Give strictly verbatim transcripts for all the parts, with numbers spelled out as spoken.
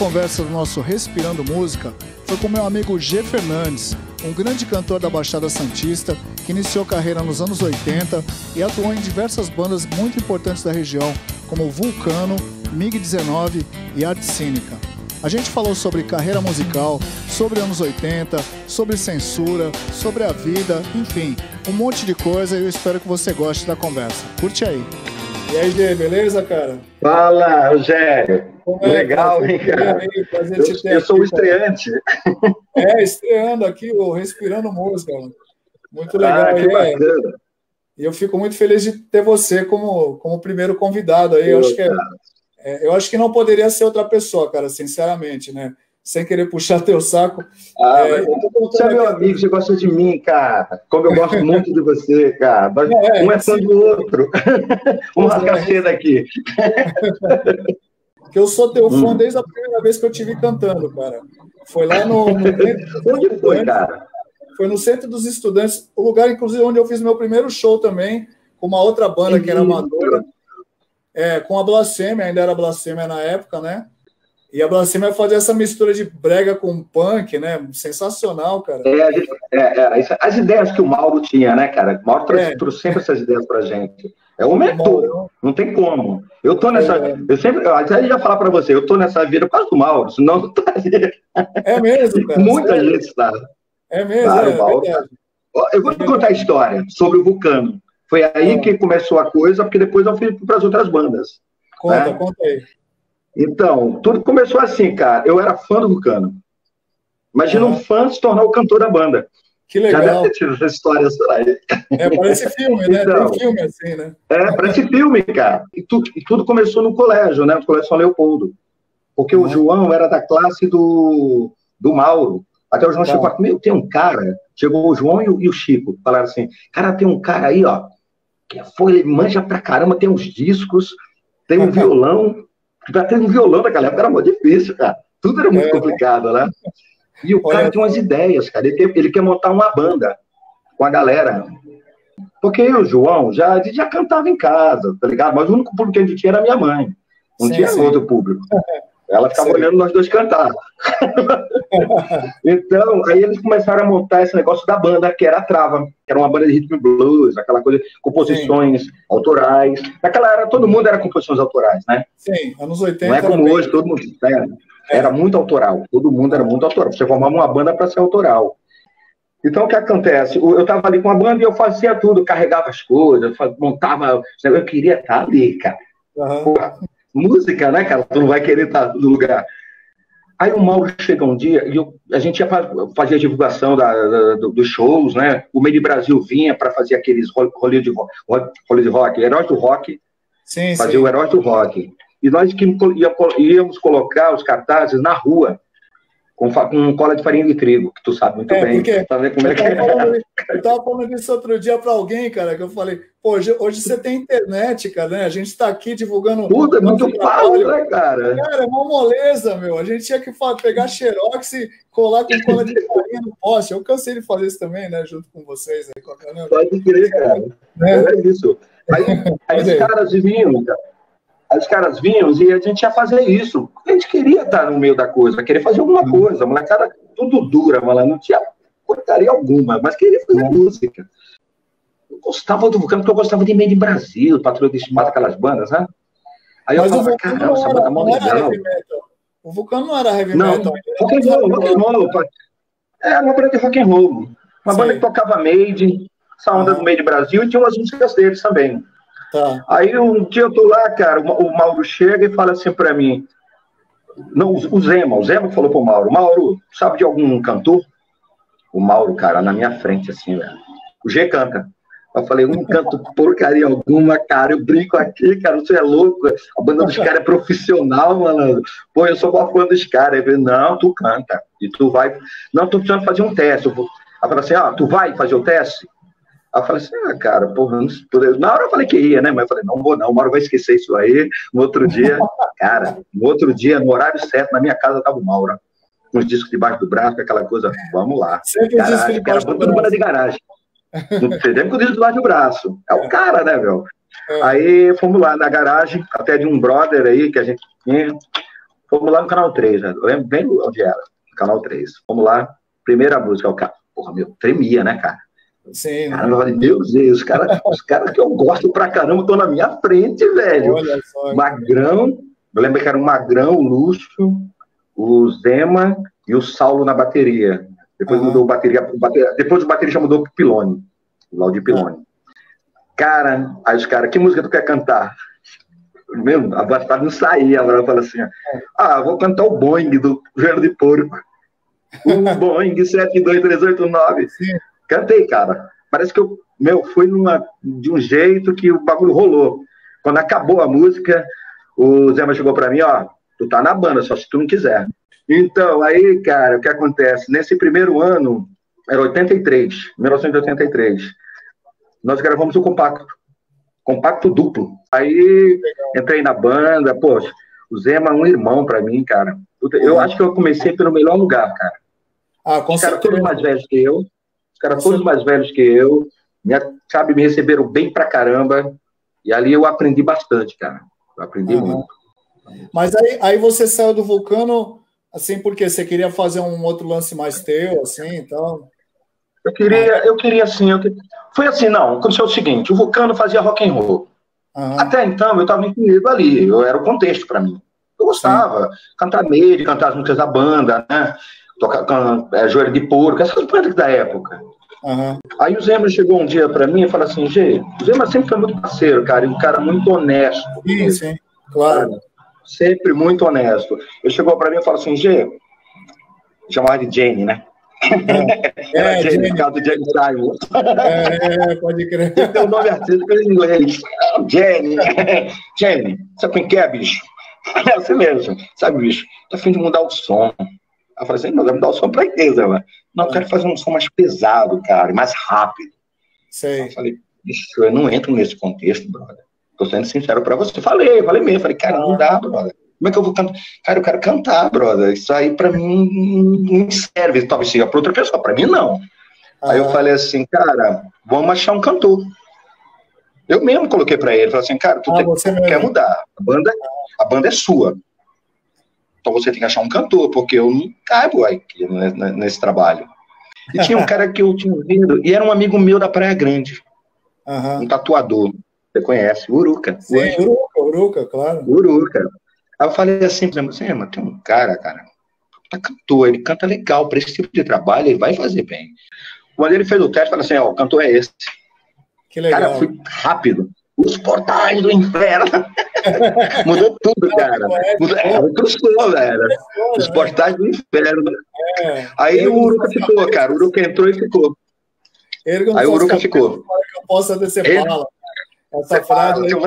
conversa do nosso Respirando Música foi com meu amigo G. Fernandes, um grande cantor da Baixada Santista que iniciou carreira nos anos oitenta e atuou em diversas bandas muito importantes da região, como Vulcano, mig dezenove e Arte Cínica. A gente falou sobre carreira musical, sobre anos oitenta, sobre censura, sobre a vida, enfim, um monte de coisa e eu espero que você goste da conversa. Curte aí. E aí, Gê, beleza, cara? Fala, Rogério. É, legal, hein, cara? Aí, eu, eu sou o estreante. É, estreando aqui, o Respirando Música. Muito legal. Ah, que aí, bacana. E eu fico muito feliz de ter você como, como primeiro convidado aí. Eu acho que é, é, eu acho que não poderia ser outra pessoa, cara, sinceramente, né? Sem querer puxar teu saco. Ah, é, você é meu amigo, você gosta de mim, cara. Como eu gosto muito de você, cara. É, um é fã do outro. Vamos rasgar cedo aqui. Porque eu sou teu fã hum. desde a primeira vez que eu te vi cantando, cara. Foi lá no... no Onde foi, cara? Foi no Centro dos Estudantes, o lugar, inclusive, onde eu fiz meu primeiro show também, com uma outra banda Sim. que era amadora, é, com a Blasfêmia, ainda era Blasfêmia na época, né? E a Blasfêmia fazia essa mistura de brega com punk, né? Sensacional, cara. É, é, é, as ideias que o Mauro tinha, né, cara? O Mauro trouxe, é. trouxe sempre essas ideias pra gente. É o mentor, não tem como. Eu tô nessa... É. Eu sempre... Eu até ia falar pra você, eu tô nessa vida por causa do Mauro, senão eu não estaria. É mesmo, cara. Muita Sério? gente está. É mesmo, claro, é, Mauro, é Eu vou te contar a história sobre o Vulcano. Foi aí ah. que começou a coisa, porque depois eu fui para as outras bandas. Conta, né? conta aí. Então, tudo começou assim, cara. Eu era fã do Vulcano. Imagina ah. um fã se tornar o cantor da banda. Que legal. Já deve ter tido essa história aí. É, parece filme, né? Então, tem filme assim, né? É, parece filme, cara. E, tu, e tudo começou no colégio, né? No Colégio São Leopoldo. Porque ah. o João era da classe do, do Mauro. Até o João tá. chegou e falou, meu, tem um cara... Chegou o João e o, e o Chico. Falaram assim, cara, tem um cara aí, ó, que foi, ele manja pra caramba, tem uns discos, tem um violão. Já tem um violão naquela época, era muito difícil, cara. Tudo era muito é, complicado, né? E o cara tem umas ideias, cara. Ele quer, ele quer montar uma banda com a galera. Porque eu, o João, já, a gente já cantava em casa, tá ligado? Mas o único público que a gente tinha era a minha mãe. Não sim, tinha sim. outro público. Ela ficava sim. olhando nós dois cantar. Então, aí eles começaram a montar esse negócio da banda, que era a Trava, que era uma banda de rhythm and blues, aquela coisa, composições sim. autorais. Naquela era, todo mundo era composições autorais, né? Sim, anos oitenta. Não é como também. Hoje, todo mundo... Era, era muito autoral, todo mundo era muito autoral. Você formava uma banda para ser autoral. Então, o que acontece? Eu estava ali com a banda e eu fazia tudo, carregava as coisas, montava... Eu queria estar ali, cara. Uhum. Porra, música, né, cara? Tu não vai querer estar no lugar. Aí o Mauro chega um dia e eu, a gente ia fazer a divulgação da, da, dos shows, né? O Meio de Brasil vinha para fazer aqueles rolê de, rolê de rock, Heróis do Rock, sim, fazer sim. o Heróis do Rock. E nós que íamos colocar os cartazes na rua, com, com cola de farinha de trigo, que tu sabe muito é, bem. Porque tá vendo como é que eu, tava falando, eu tava falando disso outro dia para alguém, cara, que eu falei, pô, hoje, hoje você tem internet, cara, né? A gente está aqui divulgando... Tudo é muito fácil, né, cara? Cara, é uma moleza, meu. A gente tinha que pegar xerox e colar com cola de farinha no poste. Eu cansei de fazer isso também, né? Junto com vocês. Aí, com a... Pode crer, cara. É, é isso. Aí, aí os caras vinham, cara. Aí os caras vinham e a gente ia fazer isso. A gente queria estar no meio da coisa, queria fazer alguma coisa. A molecada tudo dura, mano. Não tinha porcaria alguma, mas queria fazer é. música. Eu gostava do Vulcano, porque eu gostava de Meio de Brasil, Patrulha de Espada, aquelas bandas, né? Aí eu mas falava, caramba, essa banda é mó legal. O Vulcano não era heavy não, metal. Rock and roll, rock and roll. É uma banda de rock and roll. Uma Sim. banda que tocava Made, essa onda ah. do Meio de Brasil, e tinha umas músicas deles também. Tá. Aí um dia eu tô lá, cara, o Mauro chega e fala assim pra mim, não, o Zema, o Zema falou pro Mauro, Mauro, sabe de algum cantor? O Mauro, cara, na minha frente, assim, velho. O G canta. Eu falei, não canto porcaria alguma, cara, eu brinco aqui, cara, você é louco, a banda dos caras é profissional, mano. Pô, eu sou uma fã dos caras. Ele falou, não, tu canta, e tu vai... Não, tô precisando fazer um teste. Eu falei assim, ah, tu vai fazer o teste? Aí eu falei assim, ah, cara, porra, não... na hora eu falei que ia, né, mas eu falei, não vou não, uma hora vai esquecer isso aí. No outro dia, cara, no outro dia, no horário certo, na minha casa tava o Mauro, com os discos debaixo do braço, aquela coisa, vamos lá. Sempre garagem, cara, tudo banda de garagem. Entendemos com o disco debaixo do braço. É o cara, né, meu? É. Aí fomos lá na garagem, até de um brother aí que a gente tinha. Fomos lá no Canal três, né? Eu lembro bem onde era, no Canal três. Fommo lá, primeira música, o cara, porra, meu, tremia, né, cara? Sim. Cara, eu falei, meu Deus, os caras os cara que eu gosto pra caramba estão na minha frente, velho. Olha só. Magrão, eu lembro que era o Magrão, o Lúcio, o Zema e o Saulo na bateria. Depois uhum. mudou o bateria, o bateria, depois o bateria já mudou pro Pilone, o Laudir Pilone. Uhum. Cara, aí os caras, que música tu quer cantar? Mesmo, a bastada não saía, ela falou assim, ah, vou cantar o Boeing do Joelho de Porco. O Boeing sete dois três oito nove. Sim. Cantei, cara. Parece que eu, meu, foi numa, de um jeito que o bagulho rolou. Quando acabou a música, o Zema chegou pra mim, ó, tu tá na banda, só se tu não quiser. Então, aí, cara, o que acontece? Nesse primeiro ano, era oitenta e três, mil novecentos e oitenta e três, nós gravamos o compacto. Compacto duplo. Aí entrei na banda, poxa, o Zema é um irmão pra mim, cara. Eu uhum. acho que eu comecei pelo melhor lugar, cara. Ah, com os caras todos mais velhos que eu, os caras com todos mais velhos que eu, me, sabe, me receberam bem pra caramba, e ali eu aprendi bastante, cara. Eu aprendi uhum. muito. Mas aí, aí você saiu do Vulcano, assim, porque você queria fazer um outro lance mais teu, assim, então... Eu queria, eu queria assim, eu... foi assim, não, aconteceu o seguinte, o Vulcano fazia rock and roll. Uhum. Até então, eu estava incluído ali, eu era o contexto para mim. Eu gostava, sim, cantar nele, cantar as músicas da banda, né, tocar can, é, Joelho de Porco, essas bandas da época. Uhum. Aí o Zema chegou um dia para mim e falou assim, Gê, o Zema sempre foi muito parceiro, cara, e um cara muito honesto. Sim, sim, claro. Cara, sempre muito honesto. Ele chegou para mim e falou assim, Gê, chamava de Jane, né? É, é Jane, por causa do James Simon. É, pode crer. Tem o nome artístico em inglês. Jane. Jane, sabe quem quer, bicho? É assim mesmo. Sabe, bicho? Tô a fim de mudar o som. Eu falei assim, não, vai mudar o som pra inglesa, mano. Não, eu quero fazer um som mais pesado, cara, mais rápido. Sei. Eu falei, bicho, eu não entro nesse contexto, brother. Tô sendo sincero pra você. Falei, falei mesmo. Falei, cara, não dá, brother. Como é que eu vou cantar? Cara, eu quero cantar, brother. Isso aí pra mim não me serve. Talvez seja pra outra pessoa, pra mim não. Ah. Aí eu falei assim, cara, vamos achar um cantor. Eu mesmo coloquei pra ele, falei assim, cara, tu ah, tem, quer mudar. A banda, a banda é sua. Então você tem que achar um cantor, porque eu não caibo aí nesse trabalho. E tinha um cara que eu tinha ouvido, e era um amigo meu da Praia Grande. Uhum. Um tatuador. Você conhece? Uruca. Sim, Uruca, Uruca, claro. Uruca. Aí eu falei assim, assim, mas tem um cara, cara, tá cantor, ele canta legal, para esse tipo de trabalho, ele vai fazer bem. Quando ele fez o teste, falou assim, ó, o cantor é esse. Que legal. Cara, foi rápido. Os portais do inferno. Mudou tudo, cara. Mudou, é, cruzou, velho. Os portais do inferno. É. Aí o Uruca ficou, cara. O Uruca entrou e ficou. Aí o Uruca ficou. Que eu possa decepá-la. Essa frase aí.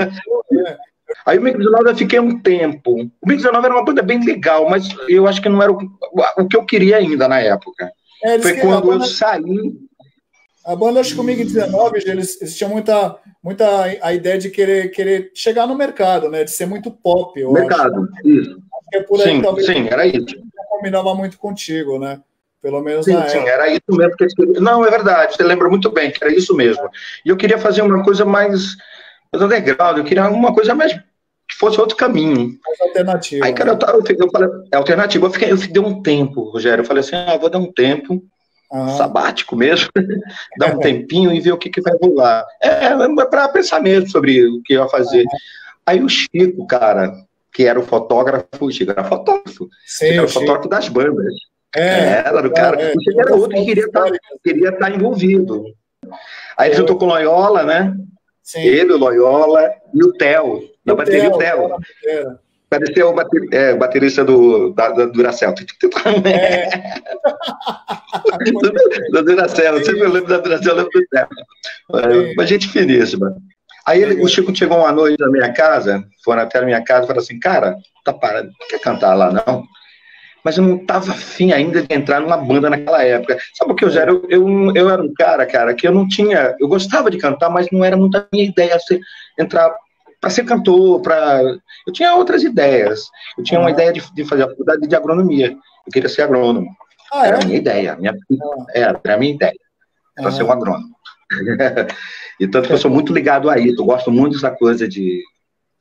Aí o Mix dezenove eu fiquei um tempo. O Mix dezenove era uma banda bem legal, mas eu acho que não era o, o que eu queria ainda na época. É, foi quando banda, eu saí. A banda, acho que o Mix dezenove, eles, eles tinham muita, muita a ideia de querer, querer chegar no mercado, né? De ser muito pop. Eu mercado, acho. Isso. Acho que é por aí, sim, talvez, sim, era isso. Não combinava muito contigo, né? Pelo menos sim, na sim, época. era isso mesmo. Que eles... Não, é verdade, você lembra muito bem que era isso mesmo. E eu queria fazer uma coisa mais, mais underground, eu queria uma coisa mais que fosse outro caminho. Mais alternativo. Aí, cara, eu, eu, eu falei, é alternativo. Eu fiquei, eu dei um tempo, Rogério. Eu falei assim, ah, vou dar um tempo, ah. sabático mesmo, dar um tempinho e ver o que, que vai rolar. É, é para pensar mesmo sobre o que eu ia fazer. Ah. Aí o Chico, cara, que era o fotógrafo, o Chico era fotógrafo. Sim, era o Chico. Fotógrafo das bandas. É, era o cara. É, o Chico era outro que queria estar, queria estar envolvido. Aí ele juntou com o Loyola, né? Sim. Ele, o Loyola e o Theo. Na bateria, o Theo. Parecia o, bater, é, o baterista do, da, da Duracell. É. da Duracell. Eu sempre lembro da Duracell, eu lembro do Theo. É, uma gente finíssima. Aí ele, o Chico chegou uma noite na minha casa, foram até a minha casa e falou assim, cara, tá parado, não quer cantar lá, não? Mas eu não estava afim ainda de entrar numa banda naquela época. Sabe o que eu já era? Eu, eu, eu era um cara, cara, que eu não tinha... Eu gostava de cantar, mas não era muito a minha ideia ser, entrar para ser cantor, para... Eu tinha outras ideias. Eu tinha uma ah. ideia de, de fazer a faculdade de agronomia. Eu queria ser agrônomo. Ah, era é? a minha ideia. Minha... Ah. Era, era a minha ideia. Era ah. ser um agrônomo. E tanto que eu sou muito ligado a isso. Eu gosto muito dessa coisa de...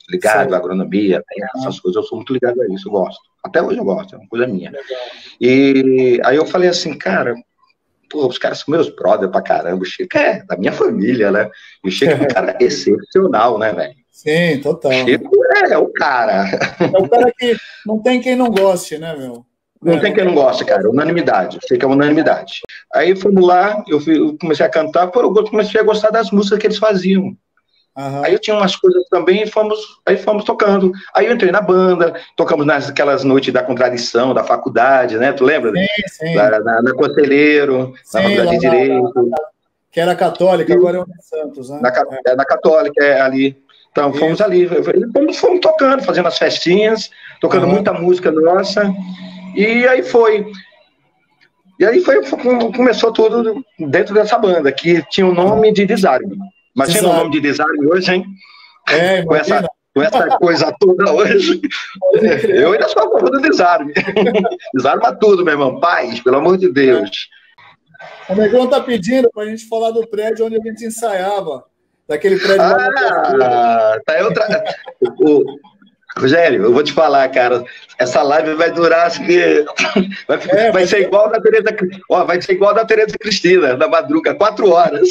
ligado à agronomia, essas ah. coisas, eu sou muito ligado a isso, eu gosto. Até hoje eu gosto, é uma coisa minha. Legal. E aí eu falei assim, cara, pô, os caras são meus brothers pra caramba, o Chico é da minha família, né? E o Chico é um cara excepcional, né, velho? Sim, total. O Chico é, é o cara. É o cara que não tem quem não goste, né, meu? Não é, tem quem não goste, cara, unanimidade, fica unanimidade. Aí fomos lá, eu, fui, eu comecei a cantar, pô, eu comecei a gostar das músicas que eles faziam. Uhum. Aí eu tinha umas coisas também, e fomos, aí fomos tocando. Aí eu entrei na banda, tocamos naquelas noites da contradição, da faculdade, né? Tu lembra? Sim, sim. Na, na, na Conselheiro, sim, na faculdade de Direito. Na, na, que era católica, agora é o Santos, né? Na, é. na Católica, é ali. Então, fomos Isso. ali, fomos, fomos tocando, fazendo as festinhas, tocando uhum. muita música nossa. E aí foi. E aí foi, começou tudo dentro dessa banda, que tinha o nome de Desarme. Imagina Desarme. O nome de Desarme hoje, hein? É, com, essa, com essa coisa toda hoje. Eu ainda sou a favor do Desarme. Desarma tudo, meu irmão. Paz, pelo amor de Deus. O Negão tá pedindo pra gente falar do prédio onde a gente ensaiava. Daquele prédio. Ah, tá aí outra. o, Rogério, eu vou te falar, cara, essa live vai durar, acho que vai, é, vai ser igual da Tereza, ó, vai ser igual da Tereza Cristina, da Madruga, quatro horas.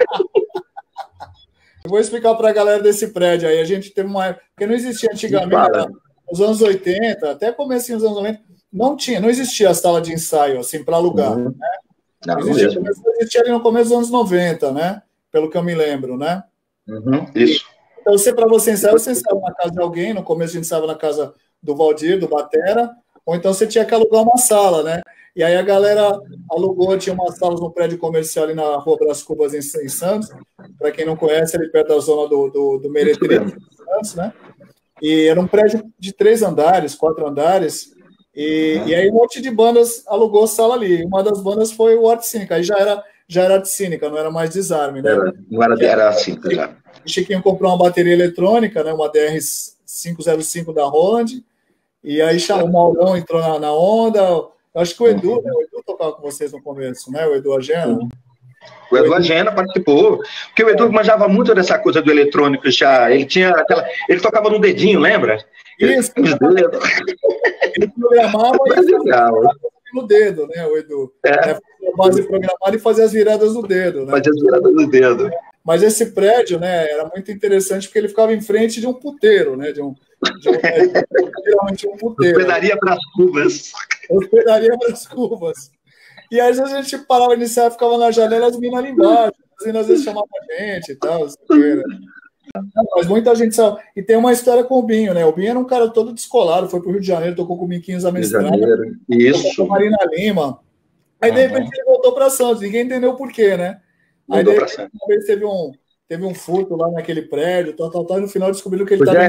Eu vou explicar para a galera desse prédio aí. A gente teve uma época, porque não existia antigamente, né, nos anos oitenta, até comecinho dos anos noventa, não tinha, não existia a sala de ensaio, assim, para alugar, uhum. né? Não, não existia, não existia ali no começo dos anos noventa, né? Pelo que eu me lembro, né? Uhum. Isso. Então, você, para você ensaiar, você ensaiava na casa de alguém, no começo a gente ensaiava na casa do Valdir, do Batera, ou então você tinha que alugar uma sala, né? E aí a galera alugou, tinha umas salas no prédio comercial ali na Rua Brás Cubas, em, em Santos. Para quem não conhece, ali perto da zona do, do, do Meretriz, Santos, né? E era um prédio de três andares, quatro andares, e, e aí um monte de bandas alugou sala ali. Uma das bandas foi o Arte Cínica, aí já era, já era Arte Cínica, não era mais Desarme, né? Era, não era, era assim, já. O Chiquinho comprou uma bateria eletrônica, né, uma D R quinhentos e cinco da Roland, e aí chamou, o Maurão entrou na, na onda. Eu acho que o Edu, né, o Edu tocava com vocês no começo, né? O Edu Agena. O Edu Agena participou, porque o Edu manjava muito dessa coisa do eletrônico já. Ele tinha aquela. Ele tocava no dedinho, lembra? Isso, ele, ele programava e fazia no dedo, né, o Edu? É. É, a base programada e fazia as viradas no dedo, né? Fazia as viradas no dedo. Mas esse prédio, né, era muito interessante porque ele ficava em frente de um puteiro, né? De um, de um, geralmente um puteiro. Hospedaria para as Cubas. Hospedaria para as Cubas. E às vezes a gente parava de ensaiar, ficava na janela, as minas ali embaixo. Assim, às vezes chamava a gente e tal. Assim, mas muita gente sabe. E tem uma história com o Binho, né? O Binho era um cara todo descolado, foi para o Rio de Janeiro, tocou com o Miquinhos Amestrada. Isso. Tocou com a Marina Lima. Aí, de repente, ele voltou para Santos. Ninguém entendeu por quê, né? Aí, de repente, uma vez teve um, teve um furto lá naquele prédio, tal, tal, tal, e no final descobriram que ele estava...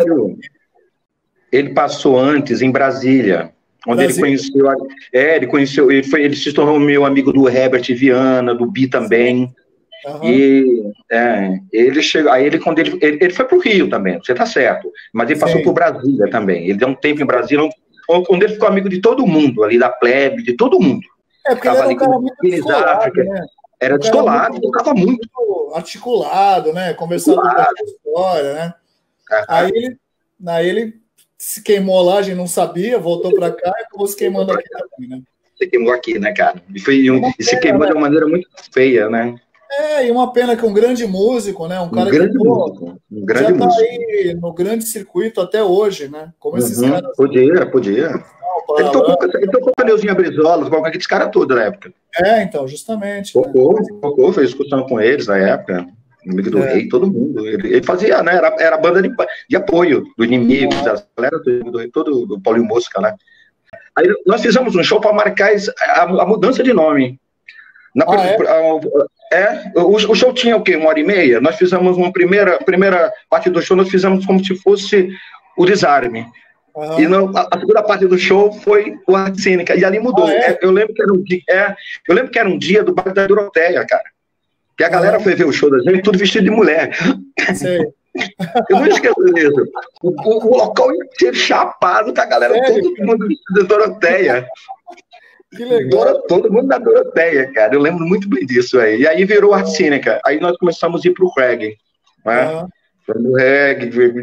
Ele passou antes em Brasília, onde Brasília. ele conheceu... A, é, ele conheceu... Ele, foi, ele se tornou meu amigo do Herbert Viana, do Bi também. Uhum. E é, ele chegou... Aí ele, quando ele, ele, ele foi para o Rio também, você tá certo. Mas ele passou Sim. por Brasília também. Ele deu um tempo em Brasília, onde ele ficou amigo de todo mundo, ali da plebe, de todo mundo. É, porque ele era um cara muito descolado, né? Era descolado, muito, tocava muito. muito. Articulado, né? Conversando com a história, né? Ah, aí, ele, aí ele se queimou lá, a gente não sabia, voltou para cá e acabou se queimando aqui também, né? Se queimou aqui, né, cara? E, foi, um, e se queimou, né, de uma maneira muito feia, né? É, e uma pena que um grande músico, né? Um cara um grande que pô, músico, um grande já tá músico. aí no grande circuito até hoje, né? Como esses uhum, caras. Podia, podia. Ele tocou, ele tocou com o Neuzinho Brizola, tocou com aqueles caras todos na época. É, então, justamente. Tocou, né? tocou, fez discussão com eles na época. Amigo do é. Rei, todo mundo. Ele, ele fazia, né? Era, era banda de, de apoio do inimigo, é. da galera do, do, todo do Paulinho Mosca, né? Aí nós fizemos um show para marcar a, a mudança de nome. Na, ah, é? A, é o, o show tinha o quê? Uma hora e meia? Nós fizemos uma primeira, primeira parte do show, nós fizemos como se fosse o Desarme. Uhum. E não, a, a segunda parte do show foi o Arte Cínica, e ali mudou. Ah, é? É, eu, lembro que era um dia, é, eu lembro que era um dia do baile da Doroteia, cara. Que a galera uhum. foi ver o show da gente, tudo vestido de mulher. Sei. Eu não esqueço disso. O, o, o local inteiro chapado, com a galera, Sério? todo mundo vestido de Doroteia. Que legal. Todo mundo da Doroteia, cara. Eu lembro muito bem disso aí. E aí virou Arte Cínica. Aí nós começamos a ir pro reggae. Né? Uhum. Foi no reggae,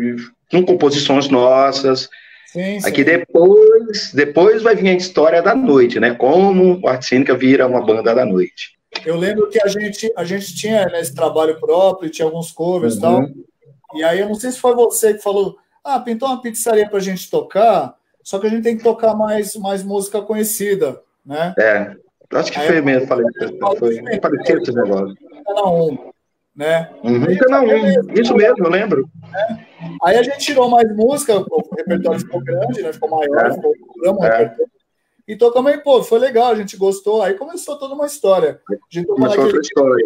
com composições nossas. Sim, sim. Aqui depois, depois vai vir a história da noite, né? Como o Arte Cênica vira uma banda da noite. Eu lembro que a gente, a gente tinha, né, esse trabalho próprio, tinha alguns covers e Uhum. tal. E aí, eu não sei se foi você que falou, ah, pintou uma pizzaria pra gente tocar, só que a gente tem que tocar mais, mais música conhecida, né? É, acho que Aí, foi mesmo, falei, foi parecido esse negócio. Canal um, né? Uhum, Aí, Canal um, isso mesmo, eu lembro. aí a gente tirou mais música, o repertório ficou grande, né? Ficou maior, É. ficou programa, É. repertório. E tocamos aí, pô, foi legal, a gente gostou. Aí começou toda uma história. A gente tocou Começou naquele outra história.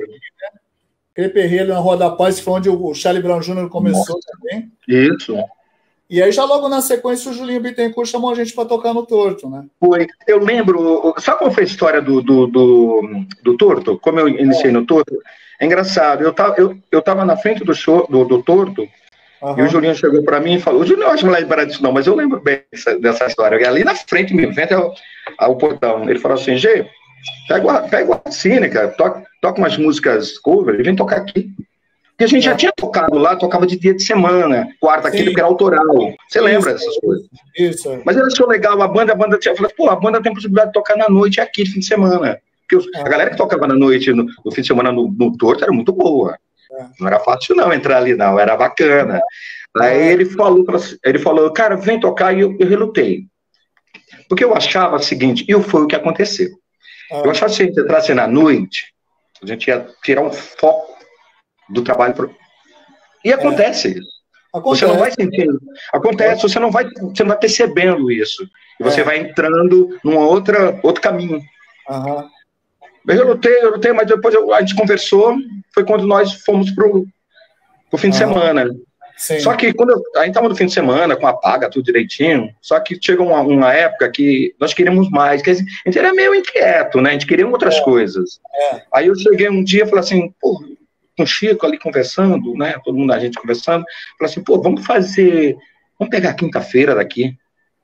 aquele perreiro na Rua da Paz, que foi onde o Charlie Brown Júnior começou também. Isso. E aí, já logo na sequência, o Julinho Bittencourt chamou a gente para tocar no Torto, né? Foi. Eu lembro. Sabe qual foi a história do, do, do, do Torto? Como eu iniciei no Torto? É engraçado. Eu tava, eu, eu tava na frente do, show, do, do Torto. Uhum. E o Julinho chegou para mim e falou: o Julinho, eu acho que não lembra disso, não, mas eu lembro bem dessa, dessa história. E ali na frente, me frente ao, ao portão. Ele falou assim: Gê, pega, pega a Cênica, toca, toca umas músicas cover e vem tocar aqui. Porque a gente já tinha tocado lá, tocava de dia de semana, quarta, quinta, porque era autoral. Você lembra dessas coisas? Isso. Mas ele achou legal, a banda, a banda tinha falado, pô, a banda tem possibilidade de tocar na noite aqui, de fim de semana. Porque os, a galera que tocava na noite, no, no fim de semana, no, no Torto, era muito boa. É. Não era fácil não entrar ali, não, era bacana. É. Aí ele falou, ele falou, cara, vem tocar, e eu, eu relutei. Porque eu achava o seguinte, e foi o que aconteceu. É. Eu achava que se a gente entrasse na noite, a gente ia tirar um foco do trabalho. Pro... E acontece isso. É. Você não vai sentindo. Acontece, você não vai, você não vai percebendo isso. E você é. vai entrando num outra, outro caminho. Uhum. Eu relutei, eu relutei, mas depois eu, a gente conversou, foi quando nós fomos pro, pro fim uhum. de semana. Sim. Só que quando eu, a gente estava no fim de semana, com a paga, tudo direitinho, só que chegou uma, uma época que nós queríamos mais, que a gente era meio inquieto, né? A gente queria outras é. coisas. É. Aí eu cheguei um dia e falei assim, pô, com o Chico ali conversando, né? Todo mundo, a gente conversando, falei assim, pô, vamos fazer, vamos pegar quinta-feira daqui.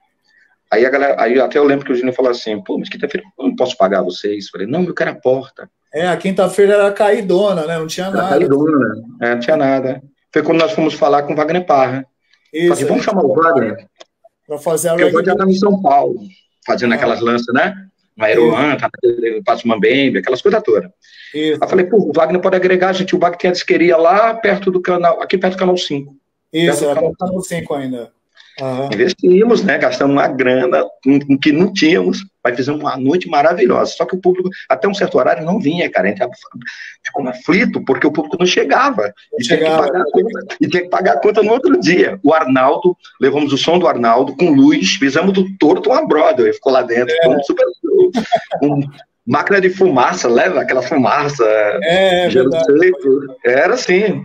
Aí a galera, aí até eu lembro que o Juninho falou assim, pô, mas quinta-feira eu não posso pagar vocês. Falei, não, eu quero a porta. É, a quinta-feira era caidona, né? Não tinha era nada. Caidona, é, não tinha nada. Foi quando nós fomos falar com o Wagner Parra. Isso. Falei, vamos chamar o Wagner. Para fazer a Porque o Wagner estava em São Paulo, fazendo ah. aquelas lanças, né? No Aeroan, no Passo Mambembe, aquelas coisas todas. Isso. Aí eu falei, pô, o Wagner pode agregar, gente. O Wagner tem a disqueria lá perto do canal, aqui perto do canal cinco. Isso, era perto do canal cinco ainda. Uhum. Investimos, né? Gastamos uma grana com que não tínhamos, mas fizemos uma noite maravilhosa. Só que o público, até um certo horário, não vinha, cara. A gente ficou aflito, porque o público não chegava. E, chegava. Tinha que pagar a conta, e tinha que pagar a conta no outro dia. O Arnaldo, levamos o som do Arnaldo com luz, fizemos do Torto uma Broadway, ficou lá dentro. É. Um super. Um, máquina de fumaça, leva aquela fumaça. É, é gelo seco. Era assim.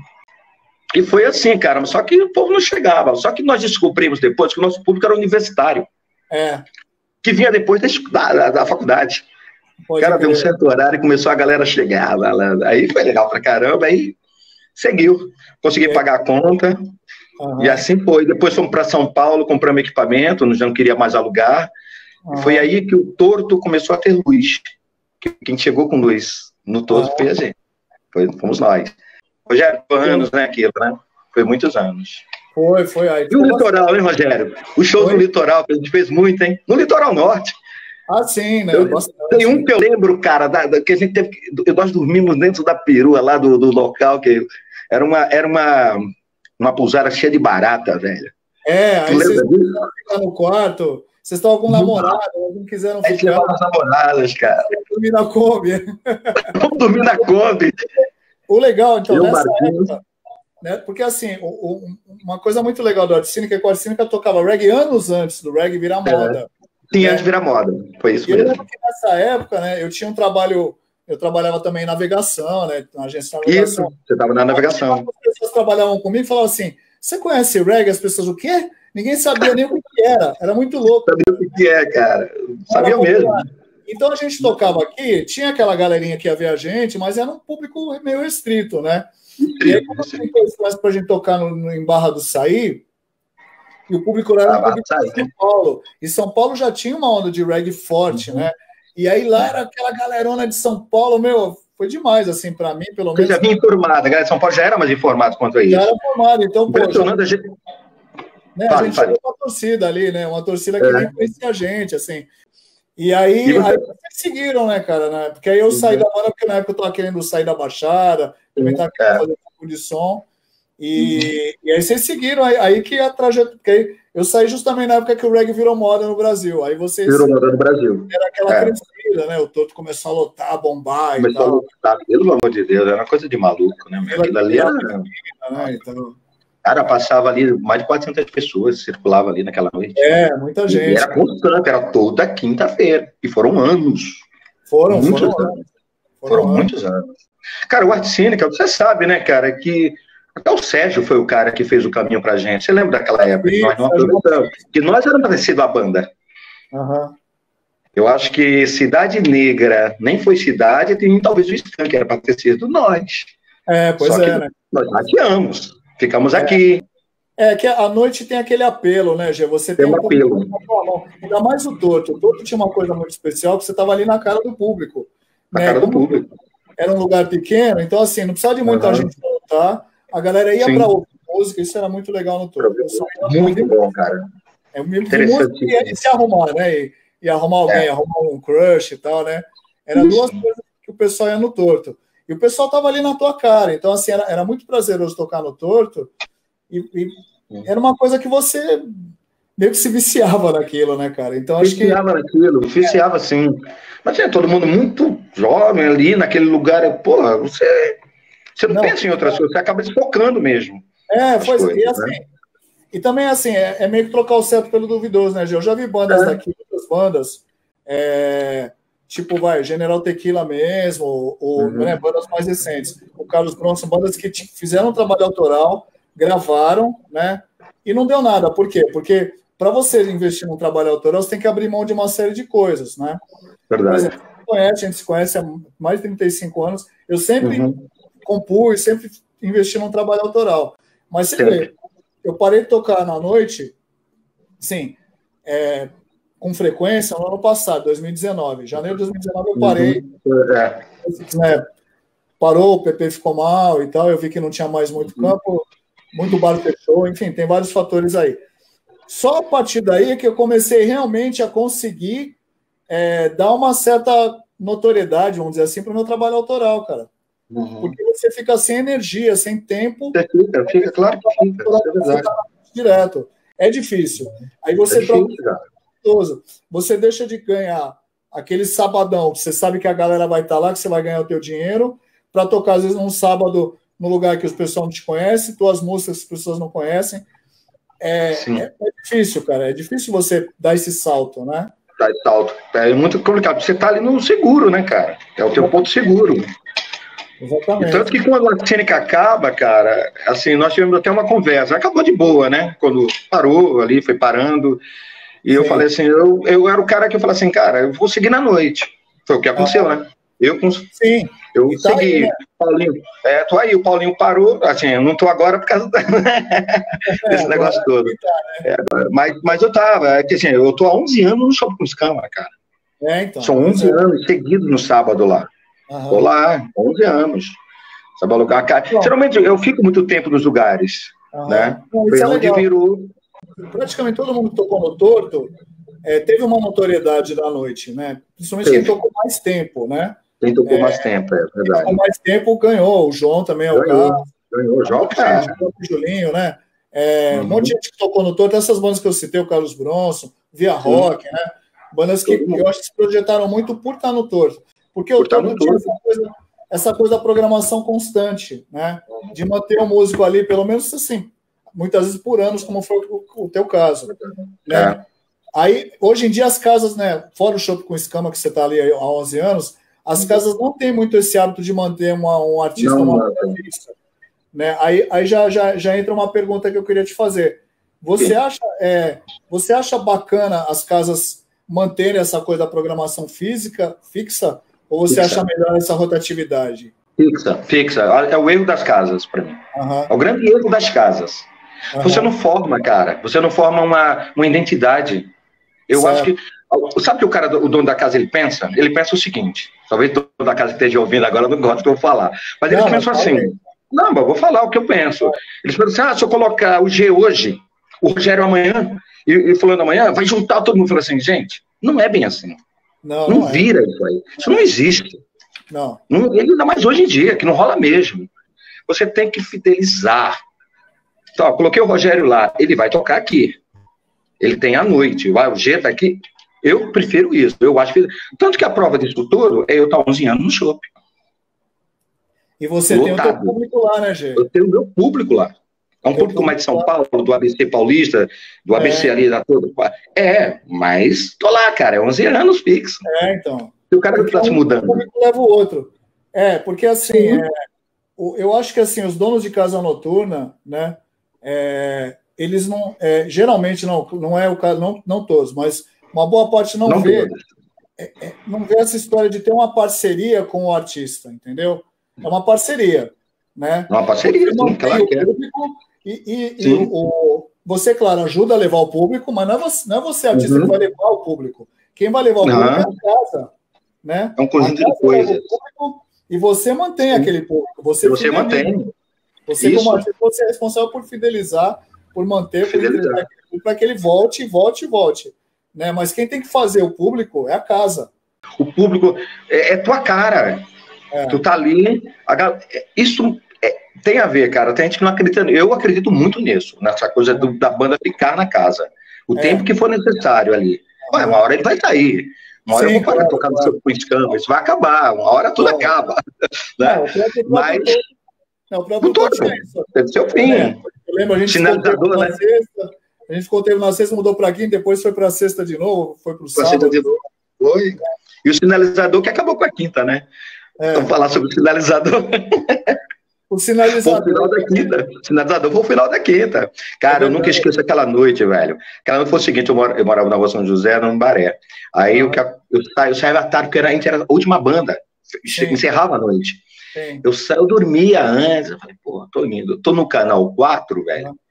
E foi assim, cara, só que o povo não chegava. Só que nós descobrimos depois que o nosso público era universitário. É. Que vinha depois da, da, da faculdade. O cara deu um certo horário e começou a galera a chegar. Lá, lá. Aí foi legal pra caramba, aí seguiu. Consegui é. pagar a conta. Uhum. E assim foi. Depois fomos para São Paulo, compramos equipamento, já não queria mais alugar. Uhum. Foi aí que o Torto começou a ter luz. Quem chegou com luz no Torto uhum. foi a gente. Foi, fomos nós. Rogério, foi anos, né, aquilo, né? Foi muitos anos. Foi, foi. Aí. E o litoral, hein, Rogério? O show no litoral, que a gente fez muito, hein? No litoral norte. Ah, sim, né? Eu, tem um que eu lembro, cara, da, da, que a gente teve que, nós dormimos dentro da perua lá do, do local, que era uma, era uma, uma pousada cheia de barata, velho. É, aí vocês ficaram no quarto, vocês estavam com namorada, eles não quiseram ficar. A gente levava as namoradas, cara. Vamos dormir na Kombi. Vamos dormir na Kombi. O legal, então, eu nessa época, né, porque assim, o, o, uma coisa muito legal do Arte Cênica é que o Arte Cênica tocava reggae anos antes do reggae virar moda. É. Sim, né? Antes de virar moda, foi isso e mesmo. Eu lembro que nessa época, né, eu tinha um trabalho, eu trabalhava também em navegação, né, na agência de navegação. Isso, você estava na navegação. As pessoas trabalhavam comigo e falavam assim, você conhece reggae? As pessoas, o quê? Ninguém sabia nem o que era, era muito louco. Sabia o que é, cara, sabia mesmo. Então a gente tocava aqui, tinha aquela galerinha que ia ver a gente, mas era um público meio restrito, né? E aí, quando a gente fez pra gente tocar no, no, em Barra do Saí, e o público era um público de São Paulo. E São Paulo já tinha uma onda de reggae forte, uhum. né? E aí lá era aquela galerona de São Paulo, meu, foi demais, assim, pra mim, pelo menos. Você já vinha informada, a galera de São Paulo já era mais informada quanto a isso. Já era formada, então, pô. Impressionante, já... a gente... né, a Fale, gente fale. chegou uma torcida ali, né? Uma torcida que É. nem conhecia a gente, assim. E aí, E você- aí vocês seguiram, né, cara? Né? Porque aí eu saí Uhum. da banda, porque na época eu tava querendo sair da Baixada, também tava querendo É. fazer um pouco de som. E, e aí vocês seguiram, aí, aí que a trajetória. Porque aí eu saí justamente na época que o reggae virou moda no Brasil. Aí vocês. Virou moda no Brasil. Era aquela É. crescida, né? O Toto começou a lotar, a bombar e Começou a tal. lutar, pelo amor de Deus, era uma coisa de maluco, né? meu? Aquilo ali era. Né? Então, Cara, passava ali mais de quatrocentas pessoas, circulava ali naquela noite. é, muita E gente. era constante, era toda quinta-feira. E foram anos. Foram, muitos foram, anos. foram, Foram anos. muitos anos. Cara, o Arte Cínica, você sabe, né, cara, que até o Sérgio foi o cara que fez o caminho pra gente. Você lembra daquela época que nós não aproveitamos? Que nós éramos para ter sido a banda. Uhum. Eu acho que Cidade Negra nem foi cidade, e talvez o Skank era para ter sido nós. É, pois Só é, que né? nós rateamos. Ficamos É. aqui. É que a noite tem aquele apelo, né, Gê? Você Tem tem um um apelo. público na tua mão. Ainda mais o Toto. O Toto tinha uma coisa muito especial, que você estava ali na cara do público. Na né? cara do Como público. era um lugar pequeno, então assim, não precisava de muita Uhum. gente para lutar. A galera ia Sim. para ouvir música, isso era muito legal no Toto. Eu só ia Muito ouvir bom, cara. É o mesmo Interessante. e, e se arrumar, né? E, e arrumar alguém, É. arrumar um crush e tal, né? Era duas coisas que o pessoal ia no Torto. E o pessoal tava ali na tua cara. Então, assim, era, era muito prazeroso tocar no Torto. E, e era uma coisa que você meio que se viciava naquilo, né, cara? Então, acho que. Viciava naquilo, viciava sim. Mas tinha todo mundo muito jovem ali, naquele lugar. Porra, você, você não, Não. pensa em outras coisas, você acaba se focando mesmo. É, as foi. coisas, E assim. né? E também, assim, é, é meio que trocar o certo pelo duvidoso, né, Gê? Eu já vi bandas É. daqui, outras bandas, é, tipo, vai, General Tequila mesmo, ou, ou, Uhum. né, bandas mais recentes. O Carlos Bronson, bandas que t- fizeram um trabalho autoral, gravaram, né, e não deu nada. Por quê? Porque para você investir num trabalho autoral, você tem que abrir mão de uma série de coisas, né? Por Verdade. exemplo, a gente, conhece, a gente se conhece há mais de trinta e cinco anos, eu sempre Uhum. compus, sempre investi num trabalho autoral. Mas você Sempre. vê, eu parei de tocar na noite, sim, é, com frequência no ano passado, dois mil e dezenove. Janeiro de dois mil e dezenove eu parei, Uhum. É. né, parou, o P P ficou mal e tal, eu vi que não tinha mais muito campo, muito bar fechou, enfim, tem vários fatores aí. Só a partir daí é que eu comecei realmente a conseguir é, dar uma certa notoriedade, vamos dizer assim, para o meu trabalho autoral, cara. Uhum. Porque você fica sem energia, sem tempo, Você fica, fica, claro que fica, isso é verdade. direto. É difícil. Aí você É troca difícil, cara. gostoso. Você deixa de ganhar aquele sabadão, que você sabe que a galera vai estar lá, que você vai ganhar o teu dinheiro, para tocar, às vezes, num sábado, no lugar que os pessoal não te conhecem, tuas músicas as pessoas não conhecem. É, Sim. é, é difícil, cara. É difícil você dar esse salto, né? Tá de salto. É muito complicado. Você tá ali no seguro, né, cara? É o teu ponto seguro. E Exatamente. tanto que quando a cênica acaba, cara, assim, nós tivemos até uma conversa. Acabou de boa, né? Quando parou ali, foi parando. E eu Sim. falei assim, eu, eu era o cara que eu falei assim, cara, eu vou seguir na noite. Foi o que aconteceu, né? Eu, cons- Sim. eu E tá segui. aí, né? Paulinho, é, tô aí, o Paulinho parou, assim, eu não tô agora por causa da- desse É, negócio agora todo. tá, É, mas, mas eu tava, é que assim, eu tô há onze anos no Shopping com Escama, cara. É, então. São onze anos seguidos no sábado lá. Aham. Tô lá, onze anos. Sabe, alugar a cara. Bom. Geralmente eu fico muito tempo nos lugares, Aham. né? Não, Foi isso é onde legal. virou. Praticamente todo mundo que tocou no Torto é, teve uma notoriedade da noite, né? Principalmente Teve. quem tocou mais tempo, né? Quem tocou É, mais tempo, é Quem verdade. tocou mais tempo ganhou. O João também é o Ganhou, cara. ganhou. João, cara. O Julinho, né? É, Uhum. Um monte de gente que tocou no Torto. Essas bandas que eu citei, o Carlos Bronson, Via Rock, né? Bandas que Todo mundo. eu acho que se projetaram muito por estar no Torto. Porque Por o estar Torto no tinha Torto. essa coisa, essa coisa da programação constante, né? De manter o músico ali, pelo menos assim, muitas vezes por anos, como foi o, o teu caso. Né? É. Aí, hoje em dia, as casas, né? Fora o Shopping com Escama, que você está ali há onze anos, as casas não têm muito esse hábito de manter uma, um artista, Não, uma não. banda fixa. Né? Aí, aí já, já, já entra uma pergunta que eu queria te fazer. Você acha, é, você acha bacana as casas manterem essa coisa da programação física fixa? Ou você Fixa. acha melhor essa rotatividade? Fixa, fixa. É o erro das casas, para mim. Aham, É o grande erro das casas. aham. Você não forma, cara. Você não forma uma, uma identidade. Eu Certo. acho que. Sabe o que o cara, o dono da casa, ele pensa? Ele pensa o seguinte. Talvez o dono da casa esteja ouvindo agora, não gosta que eu vou falar. Mas ele Não, pensa mas assim. fala aí. Não, mas eu vou falar o que eu penso. Eles pensam assim: ah, se eu colocar o G hoje, o Rogério amanhã, e, e falando amanhã, vai juntar todo mundo. Falou assim, gente, não é bem assim. Não, não, não vira é. isso aí. Isso não existe. Não. não. Ele ainda mais hoje em dia, que não rola mesmo. Você tem que fidelizar. Então, ó, coloquei o Rogério lá, ele vai tocar aqui. Ele tem à noite, o G tá aqui. Eu prefiro isso. Eu acho que... Tanto que a prova disso tudo é eu estar onze anos no shopping. E você Lotado. Tem o teu público lá, né, Gê? Eu tenho o meu público lá. É um público mais de São Paulo, do A B C Paulista, do A B C é. ali da toda. É, mas tô lá, cara. É onze anos fixo. É, então. E o cara que tá se mudando. Um público leva o outro. É, porque assim, é, eu acho que assim, os donos de casa noturna, né, é, eles não, é, geralmente não, não é o caso, não, não todos, mas uma boa parte não, não vê, é, é, não vê essa história de ter uma parceria com o artista, entendeu? É uma parceria, né? Uma parceria, sim, claro que é. E, e, e o, o, você, claro, ajuda a levar o público, mas não é você, não é você artista, uhum. que vai levar o público. Quem vai levar o não. público é a casa, né? É um conjunto de coisas. E você mantém Sim. aquele público. Você, você mantém. Você, Isso. como artista, você é responsável por fidelizar, por manter, por entregar para que ele volte, volte, volte. Né? Mas quem tem que fazer o público é a casa. O público é, é tua cara. É. Tu tá ali. A, isso é, tem a ver, cara. Tem gente que não acredita. Eu acredito muito nisso, nessa coisa do, da banda ficar na casa. O é. tempo que for necessário ali. Ué, uma hora ele vai sair. Uma hora Sim, eu vou parar claro, de tocar claro. no seu escampo, isso vai acabar, uma hora tudo é. acaba. Né? Não, o próprio, Mas. Não, o próprio todo, tem seu fim. É. Eu lembro, a gente ficou né? na sexta, a gente ficou tempo na sexta, mudou para quinta, depois foi para sexta de novo, foi para o sábado. De novo. Foi. E o sinalizador que acabou com a quinta, né? É. Vamos falar sobre o sinalizador. O sinalizador. Foi o final da quinta. O sinalizador foi o final da quinta. Cara, é eu nunca esqueço aquela noite, velho. Aquela noite foi o seguinte, eu, moro, eu morava na Rua São José, no Baré. Aí ah. eu, eu, saí, eu saí à tarde, porque era, a gente era a última banda. Sim. Encerrava a noite. Sim. Eu, sa... eu dormia antes. Eu falei, pô, tô indo. Tô no canal quatro, velho. Ah.